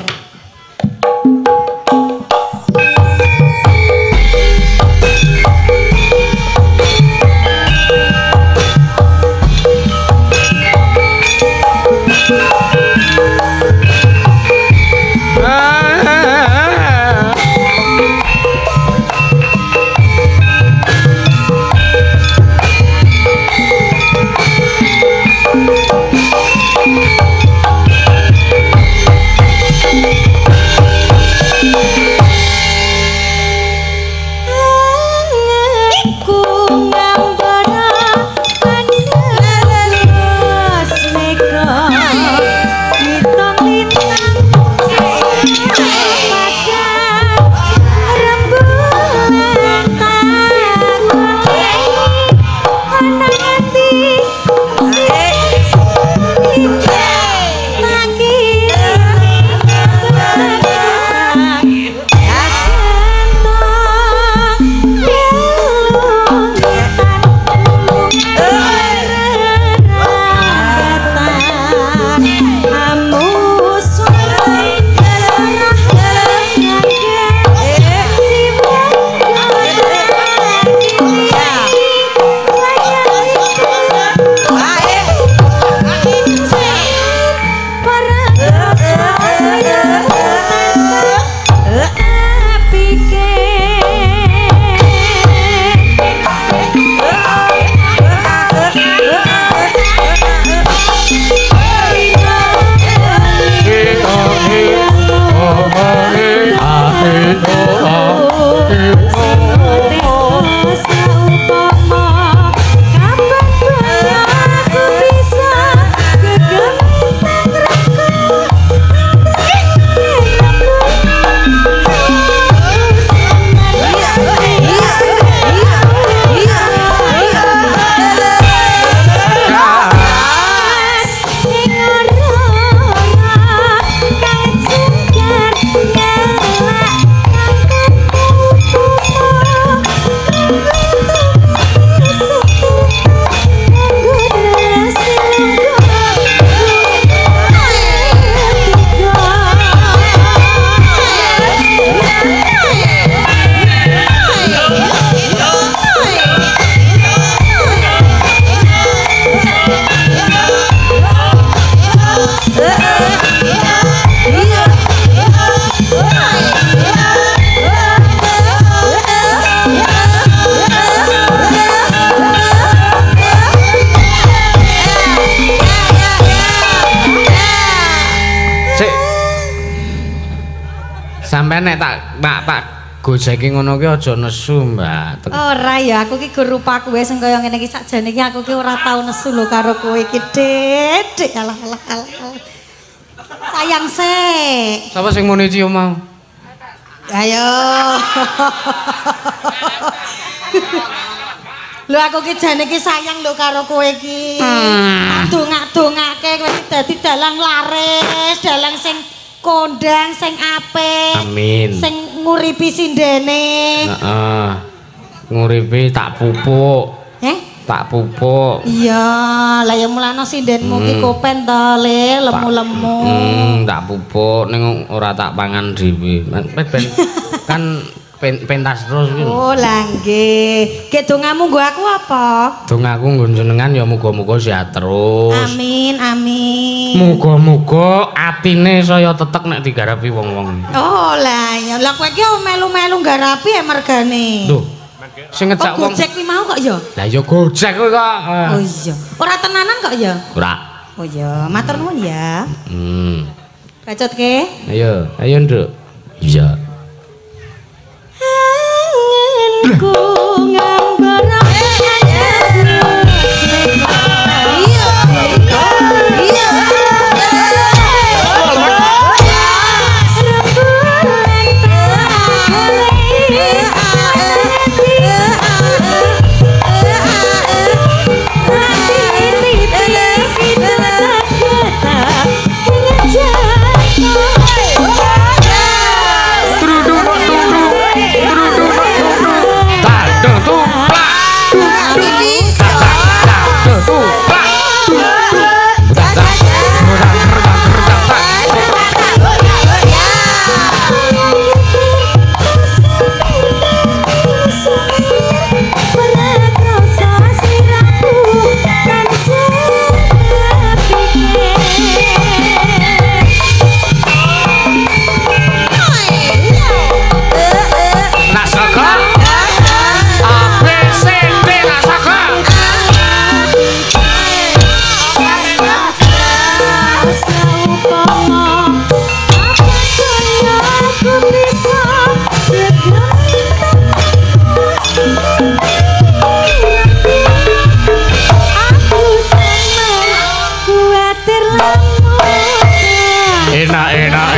Sampai nek tak tak tak gojeki ngono ki aja nesu, Mbak. Ora ya, aku ki guru rupaku wis sing kaya ngene iki sakjane iki aku ki ora tau nesu lho karo kowe iki, Dik. Alah alah alah. Sayang sik. Sapa sing muni cium mau? Ayo. Lho aku ki jane ki sayang lho karo kowe iki. Dongak-dongake kowe dadi dalang laris, dalang sing kondang sing apik. Amin. Sing nguripi sindene. Heeh. Nguripi tak pupuk. Eh? Tak pupuk. Iya, lah ya mulane sindenmu ki kopen to, Le, lemu-lemu. Hmm, tak pupuk ning ora tak pangan dhewe. Ben kan pentas terus iki. Oh, lah nggih. Ki dongamu nggo aku apa? Dongaku nggo jenengan ya muga-muga sehat terus. Amin, amin. Muga-muga atine saya tetek nek digarapi wong-wong. Oh, lah ya. Lah kowe iki melu-melu garapi ya mergane. Lho, sing ngejak wong. Oh, Gojek ki mau kok ya? Lah ya Gojek kowe kok. Oh iya. Ora tenanan kok ya? Ora. Oh iya, matur nuwun ya. Hmm. Bacotke. Ayo, ayo Nduk. Iya. Angenku ngambara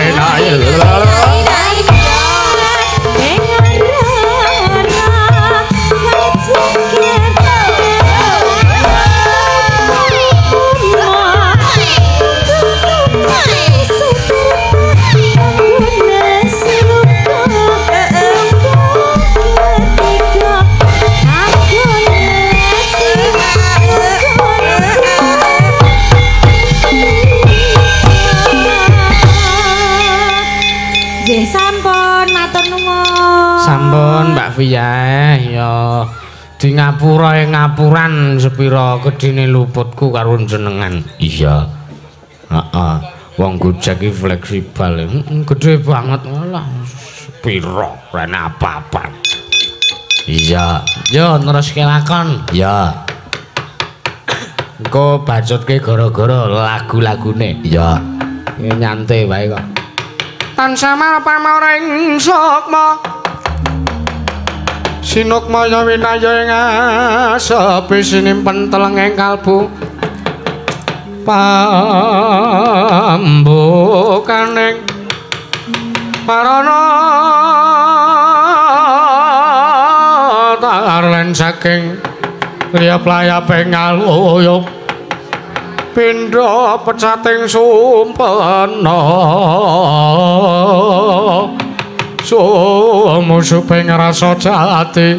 Sampun Mbak Via ya di ngapura ing ngapuran sepira gedine luputku karo jenengan. Iya. Heeh. Wong Gojek iki fleksibel. Heeh, gedhe banget lah. Sepira rene apa-apa. Iya. Yo neruske lakon. Ya. Engko bacotke gara-gara lagu-lagune. Iya. Nyantai wae kok. Tansah pamaring sukma Sinukmaya winaya ing asepi sinimpen teleng ing kalbu pambukaning marana tarlen saking liyap-layaping aluyup pindha pecating sumpena sumusuping rasa jati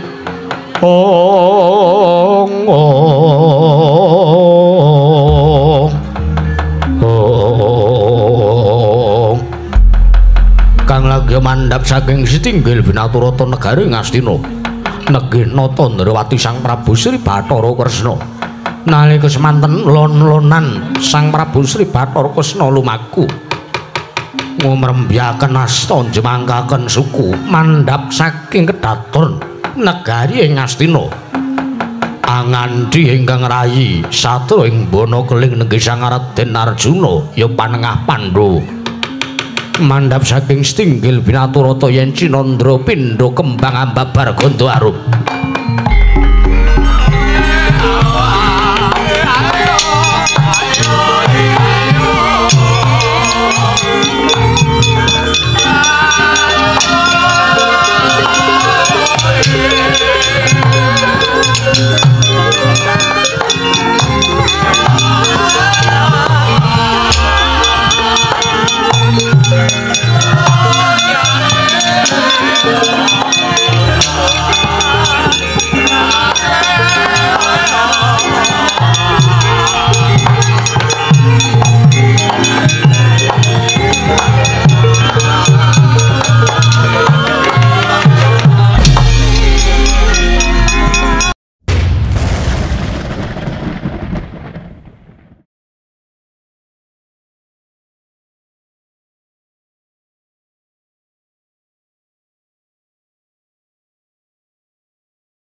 ong ong ong kang lagi mandhap saking Sitinggil Binaturata negari Ngastina Negenata Ndrawati Sang Prabu Sri Bathara Kresna nalika semanten lon-lonan Sang Prabu Sri Bathara Kresna lumaku ngumrembyaken asta njemangkaken suku mandhap saking Kedaton negari ing Ngastina angandhi ingkang rayi satru ing Bana Keling nenggih Sang Raden Arjuna ya panengah Pandhawa mandhap saking Sitinggil Binaturata yen Cinandra pindha kembang ambabar ganda arup